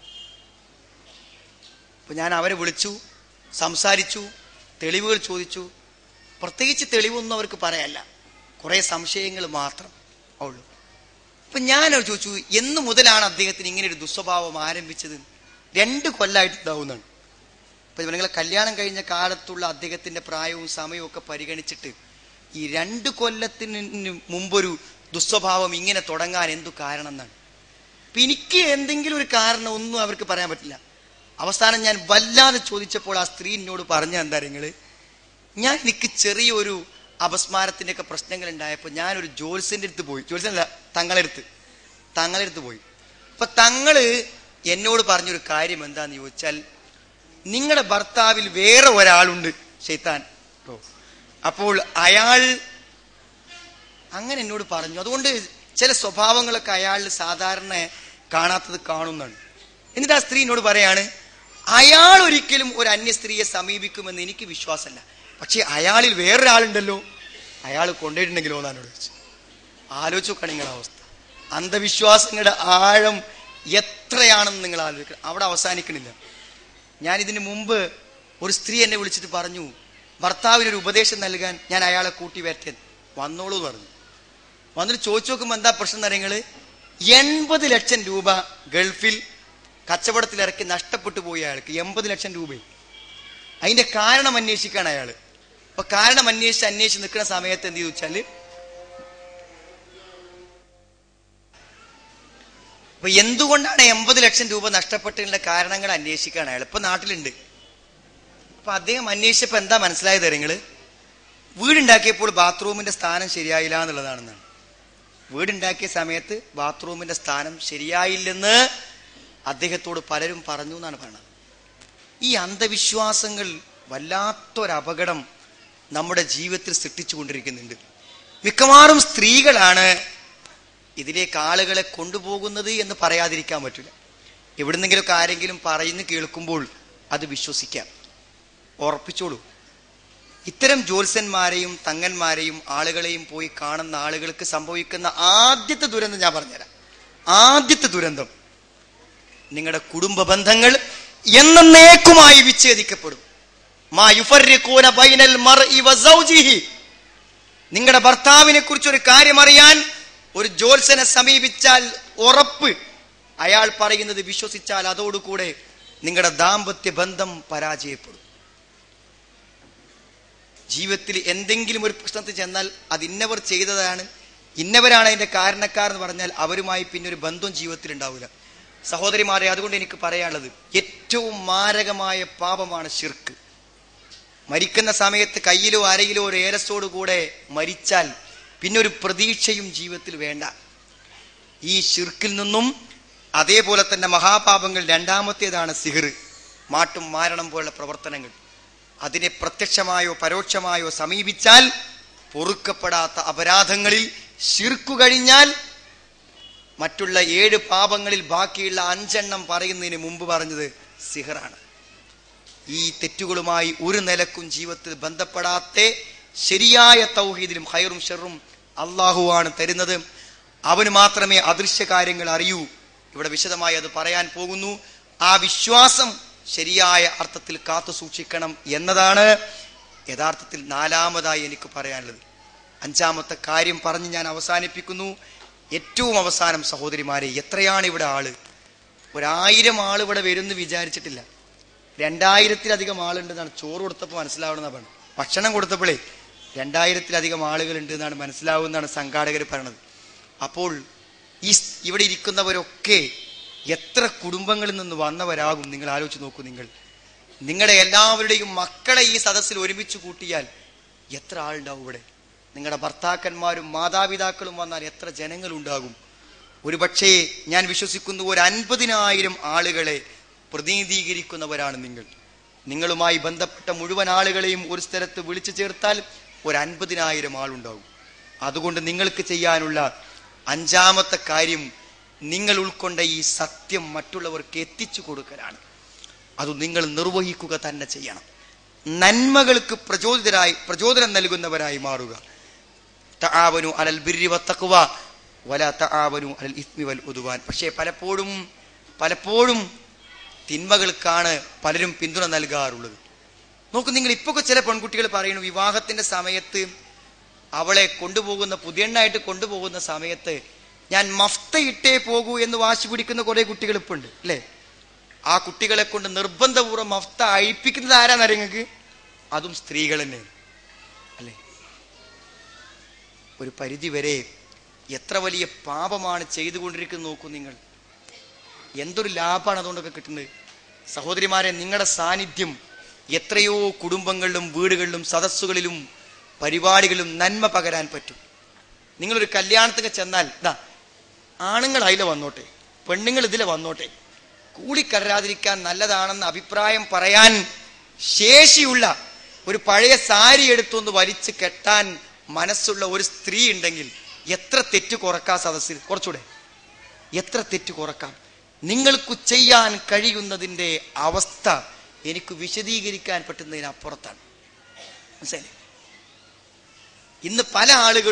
അപ്പൊ ഞാൻ അവരെ വിളിച്ചു, സംസാരിച്ചു, തെളിവുകൾ ചോദിച്ചു. പ്രത്യേകിച്ച് തെളിവൊന്നും അവർക്ക് പറയല്ല, കുറെ സംശയങ്ങൾ മാത്രം ഉള്ളൂ. അപ്പൊ ഞാൻ ചോദിച്ചു, എന്ന് മുതലാണ് അദ്ദേഹത്തിന് ഇങ്ങനെ ഒരു ദുസ്വഭാവം ആരംഭിച്ചത്? 2 കൊല്ലമായിട്ടുണ്ടാവുന്നതാണ്. അപ്പൊ നിങ്ങളെ കല്യാണം കഴിഞ്ഞ കാലത്തുള്ള അദ്ദേഹത്തിന്റെ പ്രായവും സമയവും ഒക്കെ പരിഗണിച്ചിട്ട് ഈ 2 കൊല്ലത്തിന് മുമ്പൊരു ദുസ്വഭാവം ഇങ്ങനെ തുടങ്ങാൻ എന്തു കാരണം എന്നാണ്. എനിക്ക് എന്തെങ്കിലും ഒരു കാരണം ഒന്നും അവർക്ക് പറയാൻ പറ്റില്ല. അവസാനം ഞാൻ വല്ലാതെ ചോദിച്ചപ്പോൾ ആ സ്ത്രീ എന്നോട് പറഞ്ഞ എന്താ നിങ്ങള്, എനിക്ക് ചെറിയൊരു അപസ്മാരത്തിന്റെ ഒക്കെ പ്രശ്നങ്ങൾ ഉണ്ടായപ്പോൾ ഞാനൊരു ജോത്സ്യന്റെ അടുത്ത് പോയി. ജോത്സ്യനല്ല, തങ്ങളെടുത്ത് പോയി. അപ്പൊ തങ്ങള് എന്നോട് പറഞ്ഞൊരു കാര്യം എന്താന്ന് ചോദിച്ചാൽ, നിങ്ങളുടെ ഭർത്താവിൽ വേറെ ഒരാളുണ്ട്, ശൈത്താൻ. അപ്പോൾ അയാൾ അങ്ങനെ എന്നോട് പറഞ്ഞു. അതുകൊണ്ട് ചില സ്വഭാവങ്ങളൊക്കെ അയാളിൽ സാധാരണ കാണാത്തത് കാണുന്നതാണ്. എന്നിട്ട് ആ സ്ത്രീ എന്നോട് പറയാണ്, അയാൾ ഒരിക്കലും ഒരു അന്യ സ്ത്രീയെ സമീപിക്കുമെന്ന് എനിക്ക് വിശ്വാസമല്ല, പക്ഷെ അയാളിൽ വേറൊരാളുണ്ടല്ലോ, അയാൾ കൊണ്ടുപോയിട്ടുണ്ടെങ്കിലോ എന്നാണ് ചോദിച്ചു. ആലോചിച്ച് നോക്കണം നിങ്ങളുടെ അവസ്ഥ. അന്ധവിശ്വാസങ്ങളുടെ ആഴം എത്രയാണെന്ന് നിങ്ങൾ ആലോചിക്കണം. അവിടെ അവസാനിക്കണില്ല. ഞാൻ ഇതിനു മുമ്പ് ഒരു സ്ത്രീ എന്നെ വിളിച്ചിട്ട് പറഞ്ഞു, ഭർത്താവിനൊരു ഉപദേശം നൽകാൻ ഞാൻ അയാളെ കൂട്ടി വരട്ടെ. വന്നോളൂ എന്ന് പറഞ്ഞു. വന്നിട്ട് ചോദിച്ചു നോക്കുമ്പോൾ എന്താ പ്രശ്നം എന്ന് പറയുന്നത്, 80 ലക്ഷം രൂപ ഗൾഫിൽ കച്ചവടത്തിൽ ഇറക്കി നഷ്ടപ്പെട്ടു പോയി അയാൾക്ക്. 80 ലക്ഷം രൂപ. അതിന്റെ കാരണം അന്വേഷിക്കാണ് അയാള്. അപ്പൊ കാരണം അന്വേഷിച്ച് നിൽക്കുന്ന സമയത്ത് എന്ത് ചെയ്തു വെച്ചാല്, അപ്പൊ എന്തുകൊണ്ടാണ് 80 ലക്ഷം രൂപ നഷ്ടപ്പെട്ടതിന്റെ കാരണങ്ങൾ അന്വേഷിക്കാണ് അയാൾ. ഇപ്പൊ നാട്ടിലുണ്ട്. അപ്പൊ അദ്ദേഹം അന്വേഷിച്ചപ്പോ എന്താ മനസ്സിലായത് നിങ്ങള്, വീടുണ്ടാക്കിയപ്പോൾ ബാത്റൂമിന്റെ സ്ഥാനം ശരിയായില്ല എന്നുള്ളതാണെന്നാണ്. വീടുണ്ടാക്കിയ സമയത്ത് ബാത്റൂമിന്റെ സ്ഥാനം ശരിയായില്ലെന്ന് അദ്ദേഹത്തോട് പലരും പറഞ്ഞു എന്നാണ് പറയുന്നത്. ഈ അന്ധവിശ്വാസങ്ങൾ വല്ലാത്തൊരപകടം നമ്മുടെ ജീവിതത്തിൽ സൃഷ്ടിച്ചു കൊണ്ടിരിക്കുന്നുണ്ട്. മിക്കവാറും സ്ത്രീകളാണ് ഇതിലേക്ക് ആളുകളെ കൊണ്ടുപോകുന്നത് എന്ന് പറയാതിരിക്കാൻ പറ്റില്ല. എവിടുന്നെങ്കിലൊക്കെ ആരെങ്കിലും പറയുന്നു കേൾക്കുമ്പോൾ അത് വിശ്വസിക്കാം, ഉറപ്പിച്ചോളൂ. ഇത്തരം ജ്യോത്സ്യന്മാരെയും തങ്ങന്മാരെയും ആളുകളെയും പോയി കാണുന്ന ആളുകൾക്ക് സംഭവിക്കുന്ന ആദ്യത്തെ ദുരന്തം ഞാൻ പറഞ്ഞുതരാം. ആദ്യത്തെ ദുരന്തം, നിങ്ങളുടെ കുടുംബ ബന്ധങ്ങൾ എന്നേക്കുമായി വിച്ഛേദിക്കപ്പെടും. നിങ്ങളുടെ ഭർത്താവിനെ കുറിച്ച് ഒരു കാര്യം അറിയാൻ ഒരു ജ്യോത്സ്യനെ സമീപിച്ചാൽ ഉറപ്പ്, അയാൾ പറയുന്നത് വിശ്വസിച്ചാൽ അതോടുകൂടെ നിങ്ങളുടെ ദാമ്പത്യ ബന്ധം പരാജയപ്പെടും. ജീവിതത്തിൽ എന്തെങ്കിലും ഒരു പ്രശ്നത്തിൽ ചെന്നാൽ അത് ഇന്നവർ ചെയ്തതാണ്, ഇന്നവരാണ് അതിന്റെ കാരണക്കാർ എന്ന് പറഞ്ഞാൽ അവരുമായി പിന്നെ ഒരു ബന്ധം ജീവിതത്തിൽ ഉണ്ടാവില്ല. സഹോദരിമാരെ, അതുകൊണ്ട് എനിക്ക് പറയാനുള്ളത്, ഏറ്റവും മാരകമായ പാപമാണ് ശിർക്ക്. മരിക്കുന്ന സമയത്ത് കയ്യിലോ അരയിലോ ഒരു ഏലസോട് കൂടെ മരിച്ചാൽ പിന്നെ ഒരു പ്രതീക്ഷയും ജീവിതത്തിൽ വേണ്ട. ഈ ശിർക്കിൽ നിന്നും അതേപോലെ തന്നെ മഹാപാപങ്ങൾ രണ്ടാമത്തേതാണ് സിഹ്ർ, മാട്ടും മാരണം പോലുള്ള പ്രവർത്തനങ്ങൾ. അതിനെ പ്രത്യക്ഷമായോ പരോക്ഷമായോ സമീപിച്ചാൽ പൊറുക്കപ്പെടാത്ത അപരാധങ്ങളിൽ ശിർക്ക് കഴിഞ്ഞാൽ മറ്റുള്ള 7 പാപങ്ങളിൽ ബാക്കിയുള്ള 5 എണ്ണം പറയുന്നതിന് മുമ്പ് പറഞ്ഞത് സിഹറാണ്. ഈ തെറ്റുകളുമായി ഒരു നിലക്കും ജീവിതത്തിൽ ബന്ധപ്പെടാത്ത ശരിയായ തൗഹീദിലും ഖൈറും ഷർറും അള്ളാഹുവാണ് തരുന്നത്. അവന് മാത്രമേ അദൃശ്യ കാര്യങ്ങൾ അറിയൂ. ഇവിടെ വിശദമായി അത് പറയാൻ പോകുന്നു. ആ വിശ്വാസം ശരിയായ അർത്ഥത്തിൽ കാത്തു സൂക്ഷിക്കണം എന്നതാണ് യഥാർത്ഥത്തിൽ 4-മതായി എനിക്ക് പറയാനുള്ളത്. 5-മത്തെ കാര്യം പറഞ്ഞ് ഞാൻ അവസാനിപ്പിക്കുന്നു. ഏറ്റവും അവസാനം സഹോദരിമാരെ, എത്രയാണ് ഇവിടെ ആള്? 1000 ആള് ഇവിടെ വരുമെന്ന് വിചാരിച്ചിട്ടില്ല. 2000-ലധികം ആളുണ്ടെന്നാണ് ചോറ് കൊടുത്തപ്പോൾ മനസ്സിലാവണമെന്നാണ് പറഞ്ഞത്. ഭക്ഷണം കൊടുത്തപ്പോഴേ 2000-ലധികം ആളുകൾ ഉണ്ട് എന്നാണ് മനസ്സിലാവുന്നതാണ് സംഘാടകർ പറയണത്. അപ്പോൾ ഇവിടെ ഇരിക്കുന്നവരൊക്കെ എത്ര കുടുംബങ്ങളിൽ നിന്ന് വന്നവരാകും നിങ്ങൾ ആലോചിച്ച് നോക്കൂ. നിങ്ങളുടെ എല്ലാവരുടെയും മക്കളെ ഈ സദസ്സിൽ ഒരുമിച്ച് കൂട്ടിയാൽ എത്ര ആളുണ്ടാവും ഇവിടെ? നിങ്ങളുടെ ഭർത്താക്കന്മാരും മാതാപിതാക്കളും വന്നാൽ എത്ര ജനങ്ങളുണ്ടാകും? ഒരുപക്ഷേ ഞാൻ വിശ്വസിക്കുന്നു ഒരു 50,000 ആളുകളെ പ്രതിനിധീകരിക്കുന്നവരാണ് നിങ്ങൾ. നിങ്ങളുമായി ബന്ധപ്പെട്ട മുഴുവൻ ആളുകളെയും ഒരു സ്ഥലത്ത് വിളിച്ചു ചേർത്താൽ ഒരു 50,000 ആളുണ്ടാകും. അതുകൊണ്ട് നിങ്ങൾക്ക് ചെയ്യാനുള്ള 5-മത്തെ കാര്യം, നിങ്ങൾ ഉൾക്കൊണ്ട ഈ സത്യം മറ്റുള്ളവർക്ക് എത്തിച്ചു കൊടുക്കലാണ്. അത് നിങ്ങൾ നിർവഹിക്കുക തന്നെ ചെയ്യണം. നന്മകൾക്ക് പ്രചോദനം നൽകുന്നവരായി മാറുക. തആവനു അലൽ ബിർരി വത്തഖ്വ വലാ തആവനു അലൽ ഇസ്മി വൽ ഉദ്വാൻ. പക്ഷേ പലപ്പോഴും തിന്മകൾക്കാണ് പലരും പിന്തുണ നൽകാറുള്ളത്. നോക്കൂ, നിങ്ങൾ ഇപ്പൊക്കെ ചില പെൺകുട്ടികൾ പറയുന്നു, വിവാഹത്തിന്റെ സമയത്ത് അവളെ കൊണ്ടുപോകുന്ന പുതിയണ്ണായിട്ട് കൊണ്ടുപോകുന്ന സമയത്ത് ഞാൻ മഫ്ത ഇട്ടേ പോകൂ എന്ന് വാശി പിടിക്കുന്ന കുറെ കുട്ടികൾ ഇപ്പൊ ഉണ്ട്, അല്ലേ? ആ കുട്ടികളെ കൊണ്ട് നിർബന്ധപൂർവ്വം മഫ്ത അഴിപ്പിക്കുന്നത് ആരാന്നറിയ നിങ്ങൾക്ക്? അതും സ്ത്രീകൾ തന്നെ, അല്ലേ? ഒരു പരിധി വരെ എത്ര വലിയ പാപമാണ് ചെയ്തുകൊണ്ടിരിക്കുന്നത് നോക്കൂ നിങ്ങൾ. എന്തൊരു ലാഭമാണ് അതുകൊണ്ടൊക്കെ കിട്ടുന്നത്. സഹോദരിമാരെ, നിങ്ങളുടെ സാന്നിധ്യം എത്രയോ കുടുംബങ്ങളിലും വീടുകളിലും സദസ്സുകളിലും പരിപാടികളിലും നന്മ പകരാൻ പറ്റും. നിങ്ങളൊരു കല്യാണത്തിന് ചെന്നാൽ ആണുങ്ങൾ അതിലെ വന്നോട്ടെ, പെണ്ണുങ്ങൾ ഇതിലെ വന്നോട്ടെ, കൂടിക്കലരാതിരിക്കാൻ നല്ലതാണെന്ന് അഭിപ്രായം പറയാൻ ശേഷിയുള്ള ഒരു പഴയ സാരി എടുത്തൊന്ന് വലിച്ചു കെട്ടാൻ മനസ്സുള്ള ഒരു സ്ത്രീ ഉണ്ടെങ്കിൽ എത്ര തെറ്റ് കുറക്കാം സദസ്സിൽ? കുറച്ചുകൂടെ എത്ര തെറ്റ് കുറക്കാം? നിങ്ങൾക്ക് ചെയ്യാൻ കഴിയുന്നതിൻ്റെ അവസ്ഥ എനിക്ക് വിശദീകരിക്കാൻ പറ്റുന്നതിനപ്പുറത്താണ്. മനസ്സിലായി? ഇന്ന് പല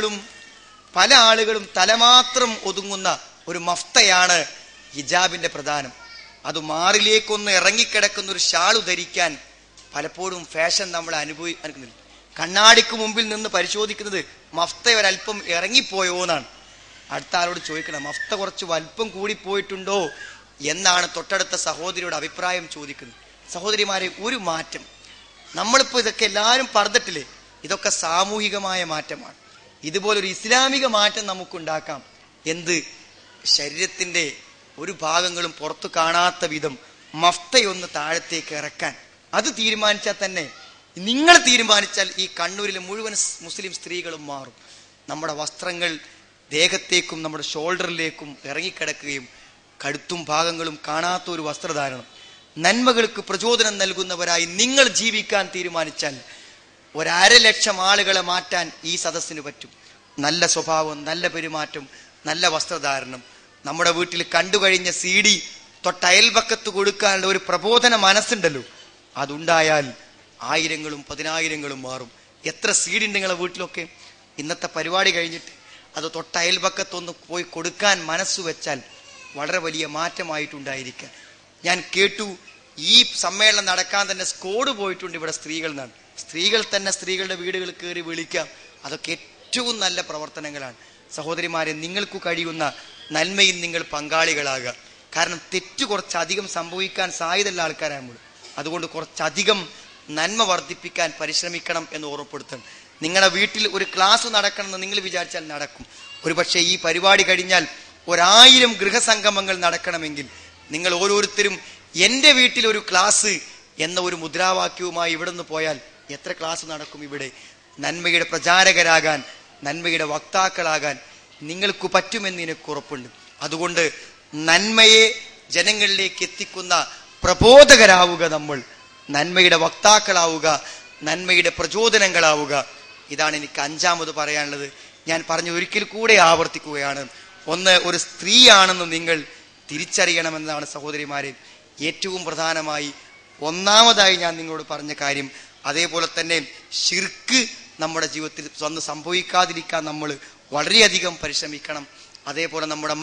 ആളുകളും തലമാത്രം ഒതുങ്ങുന്ന ഒരു മഫ്തയാണ് ഹിജാബിന്റെ പ്രധാനം. അത് മാറിലേക്കൊന്ന് ഇറങ്ങിക്കിടക്കുന്ന ഒരു ഷാള് ധരിക്കാൻ പലപ്പോഴും ഫാഷൻ നമ്മൾ അനുഭവിക്കുന്നില്ല. കണ്ണാടിക്ക് മുമ്പിൽ നിന്ന് പരിശോധിക്കുന്നത് മഫ്ത ഒരല്പം ഇറങ്ങിപ്പോയോ എന്നാണ്. അടുത്ത ആളോട് ചോദിക്കണം, മഫ്ത കുറച്ച് വലുപ്പം കൂടിപ്പോയിട്ടുണ്ടോ എന്നാണ് തൊട്ടടുത്ത സഹോദരിയുടെ അഭിപ്രായം ചോദിക്കുന്നത്. സഹോദരിമാരെ, ഒരു മാറ്റം നമ്മളിപ്പോൾ ഇതൊക്കെ എല്ലാവരും പറഞ്ഞിട്ടില്ലേ, ഇതൊക്കെ സാമൂഹികമായ മാറ്റമാണ്. ഇതുപോലൊരു ഇസ്ലാമിക മാറ്റം നമുക്കുണ്ടാക്കാം. എന്ത്? ശരീരത്തിന്റെ ഒരു ഭാഗങ്ങളും പുറത്തു കാണാത്ത വിധം മഫ്തയൊന്ന് താഴത്തേക്ക് ഇറക്കാൻ. അത് തീരുമാനിച്ചാൽ തന്നെ, നിങ്ങൾ തീരുമാനിച്ചാൽ ഈ കണ്ണൂരിലെ മുഴുവൻ മുസ്ലിം സ്ത്രീകളും മാറും. നമ്മുടെ വസ്ത്രങ്ങൾ ദേഹത്തേക്കും നമ്മുടെ ഷോൾഡറിലേക്കും ഇറങ്ങിക്കിടക്കുകയും കഴുത്തും ഭാഗങ്ങളും കാണാത്ത ഒരു വസ്ത്രധാരണം. നന്മകൾക്ക് പ്രചോദനം നൽകുന്നവരായി നിങ്ങൾ ജീവിക്കാൻ തീരുമാനിച്ചാൽ 1.5 ലക്ഷം ആളുകളെ മാറ്റാൻ ഈ സദസ്സിന് പറ്റും. നല്ല സ്വഭാവം, നല്ല പെരുമാറ്റം, നല്ല വസ്ത്രധാരണം. നമ്മുടെ വീട്ടിൽ കണ്ടുകഴിഞ്ഞ CD തൊട്ടയൽപക്കത്ത് കൊടുക്കാനുള്ള ഒരു പ്രബോധന മനസ്സുണ്ടല്ലോ, അതുണ്ടായാൽ 1000ങ്ങളും 10,000ങ്ങളും മാറും. എത്ര CD ഉണ്ട് നിങ്ങളെ വീട്ടിലൊക്കെ? ഇന്നത്തെ പരിപാടി കഴിഞ്ഞിട്ട് അത് തൊട്ടയൽപക്കത്തൊന്ന് പോയി കൊടുക്കാൻ മനസ്സു വെച്ചാൽ വളരെ വലിയ മാറ്റമായിട്ടുണ്ടായിരിക്കുക. ഞാൻ കേട്ടു, ഈ സമ്മേളനം നടക്കാൻ തന്നെ സ്കോഡ് പോയിട്ടുണ്ട് ഇവിടെ സ്ത്രീകൾ എന്നാണ്. സ്ത്രീകൾ തന്നെ സ്ത്രീകളുടെ വീടുകളിൽ കയറി വിളിക്കാം. അതൊക്കെ ഏറ്റവും നല്ല പ്രവർത്തനങ്ങളാണ്. സഹോദരിമാരെ, നിങ്ങൾക്ക് കഴിയുന്ന നന്മയിൽ നിങ്ങൾ പങ്കാളികളാകുക. കാരണം തെറ്റ് കുറച്ചധികം സംഭവിക്കാൻ സാധ്യതയുള്ള ആൾക്കാരാണ്. അതുകൊണ്ട് കുറച്ചധികം നന്മ വർദ്ധിപ്പിക്കാൻ പരിശ്രമിക്കണം എന്ന് ഓർമ്മപ്പെടുത്തണം. നിങ്ങളുടെ വീട്ടിൽ ഒരു ക്ലാസ് നടക്കണമെന്ന് നിങ്ങൾ വിചാരിച്ചാൽ നടക്കും. ഒരുപക്ഷെ ഈ പരിപാടി കഴിഞ്ഞാൽ 1000 ഗൃഹസംഗമങ്ങൾ നടക്കണമെങ്കിൽ നിങ്ങൾ ഓരോരുത്തരും എൻ്റെ വീട്ടിൽ ഒരു ക്ലാസ് എന്ന ഒരു മുദ്രാവാക്യവുമായി ഇവിടെ നിന്ന് പോയാൽ എത്ര ക്ലാസ് നടക്കും ഇവിടെ? നന്മയുടെ പ്രചാരകരാകാൻ, നന്മയുടെ വക്താക്കളാകാൻ നിങ്ങൾക്ക് പറ്റുമെന്ന് എനിക്ക് ഉറപ്പുണ്ട്. അതുകൊണ്ട് നന്മയെ ജനങ്ങളിലേക്ക് എത്തിക്കുന്ന പ്രബോധകരാവുക. നമ്മൾ നന്മയുടെ വക്താക്കളാവുക, നന്മയുടെ പ്രചോദനങ്ങളാവുക. ഇതാണ് എനിക്ക് 5ാമത് പറയാനുള്ളത്. ഞാൻ പറഞ്ഞു ഒരിക്കൽ കൂടെ ആവർത്തിക്കുകയാണ്. ഒന്ന്, ഒരു സ്ത്രീയാണെന്ന് നിങ്ങൾ തിരിച്ചറിയണമെന്നതാണ് സഹോദരിമാരെ ഏറ്റവും പ്രധാനമായി 1ാമതായി ഞാൻ നിങ്ങളോട് പറഞ്ഞ കാര്യം. അതേപോലെ തന്നെ ശിർക്ക് നമ്മുടെ ജീവിതത്തിൽ വന്ന് സംഭവിക്കാതിരിക്കാൻ നമ്മൾ വളരെയധികം പരിശ്രമിക്കണം. അതേപോലെ നമ്മുടെ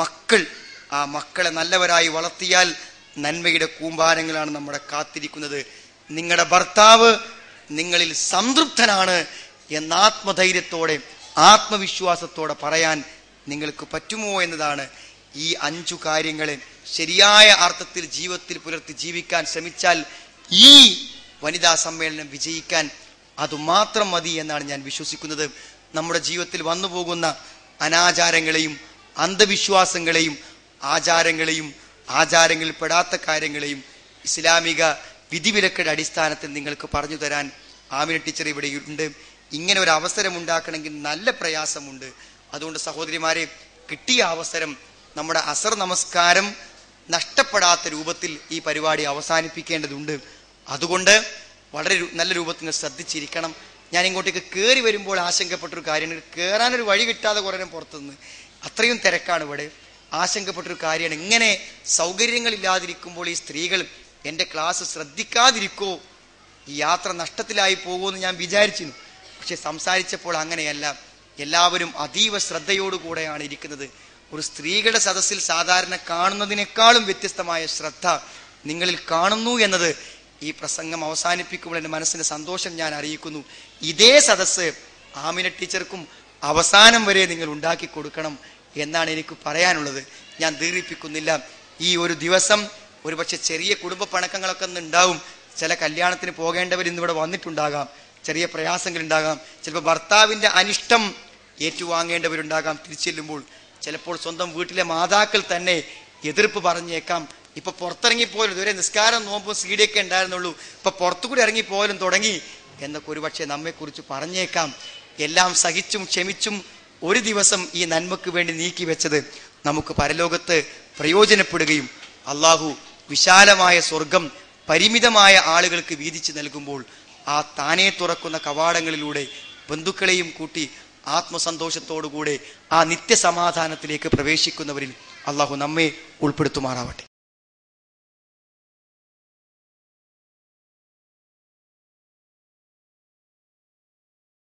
ആ മക്കളെ നല്ലവരായി വളർത്തിയാൽ നന്മയുടെ കൂമ്പാരങ്ങളാണ് നമ്മുടെ കാത്തിരിക്കുന്നത്. നിങ്ങളുടെ ഭർത്താവ് നിങ്ങളിൽ സംതൃപ്തനാണ് എന്ന ആത്മധൈര്യത്തോടെ, ആത്മവിശ്വാസത്തോടെ പറയാൻ നിങ്ങൾക്ക് പറ്റുമോ എന്നതാണ്. ഈ 5 കാര്യങ്ങളെ ശരിയായ അർത്ഥത്തിൽ ജീവിതത്തിൽ പുലർത്തി ജീവിക്കാൻ ശ്രമിച്ചാൽ ഈ വനിതാ സമ്മേളനം വിജയിക്കാൻ അതുമാത്രം മതി എന്നാണ് ഞാൻ വിശ്വസിക്കുന്നത്. നമ്മുടെ ജീവിതത്തിൽ വന്നു പോകുന്ന അനാചാരങ്ങളെയും അന്ധവിശ്വാസങ്ങളെയും ആചാരങ്ങളിൽ പെടാത്ത കാര്യങ്ങളെയും ഇസ്ലാമിക വിധിവിലക്കയുടെ അടിസ്ഥാനത്തിൽ നിങ്ങൾക്ക് പറഞ്ഞു തരാൻ ആമിന ടീച്ചർ ഇവിടെ ഉണ്ട്. ഇങ്ങനെ ഒരു അവസരം ഉണ്ടാക്കണമെങ്കിൽ നല്ല പ്രയാസമുണ്ട്. അതുകൊണ്ട് സഹോദരിമാരെ, കിട്ടിയ അവസരം നമ്മുടെ അസർ നമസ്കാരം നഷ്ടപ്പെടാത്ത രൂപത്തിൽ ഈ പരിപാടി അവസാനിപ്പിക്കേണ്ടതുണ്ട്. അതുകൊണ്ട് വളരെ നല്ല രൂപത്തിൽ ശ്രദ്ധിച്ചിരിക്കണം. ഞാൻ ഇങ്ങോട്ടേക്ക് കയറി വരുമ്പോൾ ആശങ്കപ്പെട്ടൊരു കാര്യമാണ്, കയറാനൊരു വഴി കിട്ടാതെ കുറേ പുറത്തുനിന്ന് അത്രയും തിരക്കാണ് ഇവിടെ. ആശങ്കപ്പെട്ടൊരു കാര്യമാണ്, ഇങ്ങനെ സൗകര്യങ്ങളില്ലാതിരിക്കുമ്പോൾ ഈ സ്ത്രീകൾ എൻ്റെ ക്ലാസ് ശ്രദ്ധിക്കാതിരിക്കോ, ഈ യാത്ര നഷ്ടത്തിലായി പോകുമെന്ന് ഞാൻ വിചാരിച്ചിരുന്നു. പക്ഷെ സംസാരിച്ചപ്പോൾ അങ്ങനെയല്ല. എല്ലാവരും അതീവ ശ്രദ്ധയോടുകൂടെയാണ് ഇരിക്കുന്നത്. ഒരു സ്ത്രീകളുടെ സദസ്സിൽ സാധാരണ കാണുന്നതിനേക്കാളും വ്യത്യസ്തമായ ശ്രദ്ധ നിങ്ങളിൽ കാണുന്നു എന്നത് ഈ പ്രസംഗം അവസാനിപ്പിക്കുമ്പോൾ എൻ്റെ മനസ്സിന്റെ സന്തോഷം ഞാൻ അറിയിക്കുന്നു. ഇതേ സദസ്സ് ആമിന ടീച്ചർക്കും അവസാനം വരെ നിങ്ങൾ ഉണ്ടാക്കി കൊടുക്കണം എന്നാണ് എനിക്ക് പറയാനുള്ളത്. ഞാൻ ദീർഘിപ്പിക്കുന്നില്ല. ഈ ഒരു ദിവസം ഒരുപക്ഷെ ചെറിയ കുടുംബ പണക്കങ്ങളൊക്കെ ഉണ്ടാവും. ചില കല്യാണത്തിന് പോകേണ്ടവർ ഇന്നിവിടെ വന്നിട്ടുണ്ടാകാം, ചെറിയ പ്രയാസങ്ങൾ ഉണ്ടാകാം. ചിലപ്പോൾ ഭർത്താവിന്റെ അനിഷ്ടം ഏറ്റുവാങ്ങേണ്ടവരുണ്ടാകാം. തിരിച്ചെല്ലുമ്പോൾ ചിലപ്പോൾ സ്വന്തം വീട്ടിലെ മാതാക്കൾ തന്നെ എതിർപ്പ് പറഞ്ഞേക്കാം. ഇപ്പൊ പുറത്തിറങ്ങിപ്പോലും ഇതുവരെ നിസ്കാരം നോമ്പും സീഡിയൊക്കെ ഉണ്ടായിരുന്നുള്ളൂ, ഇപ്പൊ പുറത്തുകൂടി ഇറങ്ങിപ്പോലും തുടങ്ങി എന്നൊക്കെ ഒരുപക്ഷെ നമ്മെക്കുറിച്ച് പറഞ്ഞേക്കാം. എല്ലാം സഹിച്ചും ക്ഷമിച്ചും ഒരു ദിവസം ഈ നന്മക്ക് വേണ്ടി നീക്കി വെച്ചത് നമുക്ക് പരലോകത്ത് പ്രയോജനപ്പെടുകയും അള്ളാഹു വിശാലമായ സ്വർഗം പരിമിതമായ ആളുകൾക്ക് വീതിച്ചു നൽകുമ്പോൾ ആ താനേ തുറക്കുന്ന കവാടങ്ങളിലൂടെ ബന്ധുക്കളെയും കൂട്ടി ആത്മസന്തോഷത്തോടുകൂടെ ആ നിത്യസമാധാനത്തിലേക്ക് പ്രവേശിക്കുന്നവരിൽ അള്ളാഹു നമ്മെ ഉൾപ്പെടുത്തുമാറാവട്ടെ.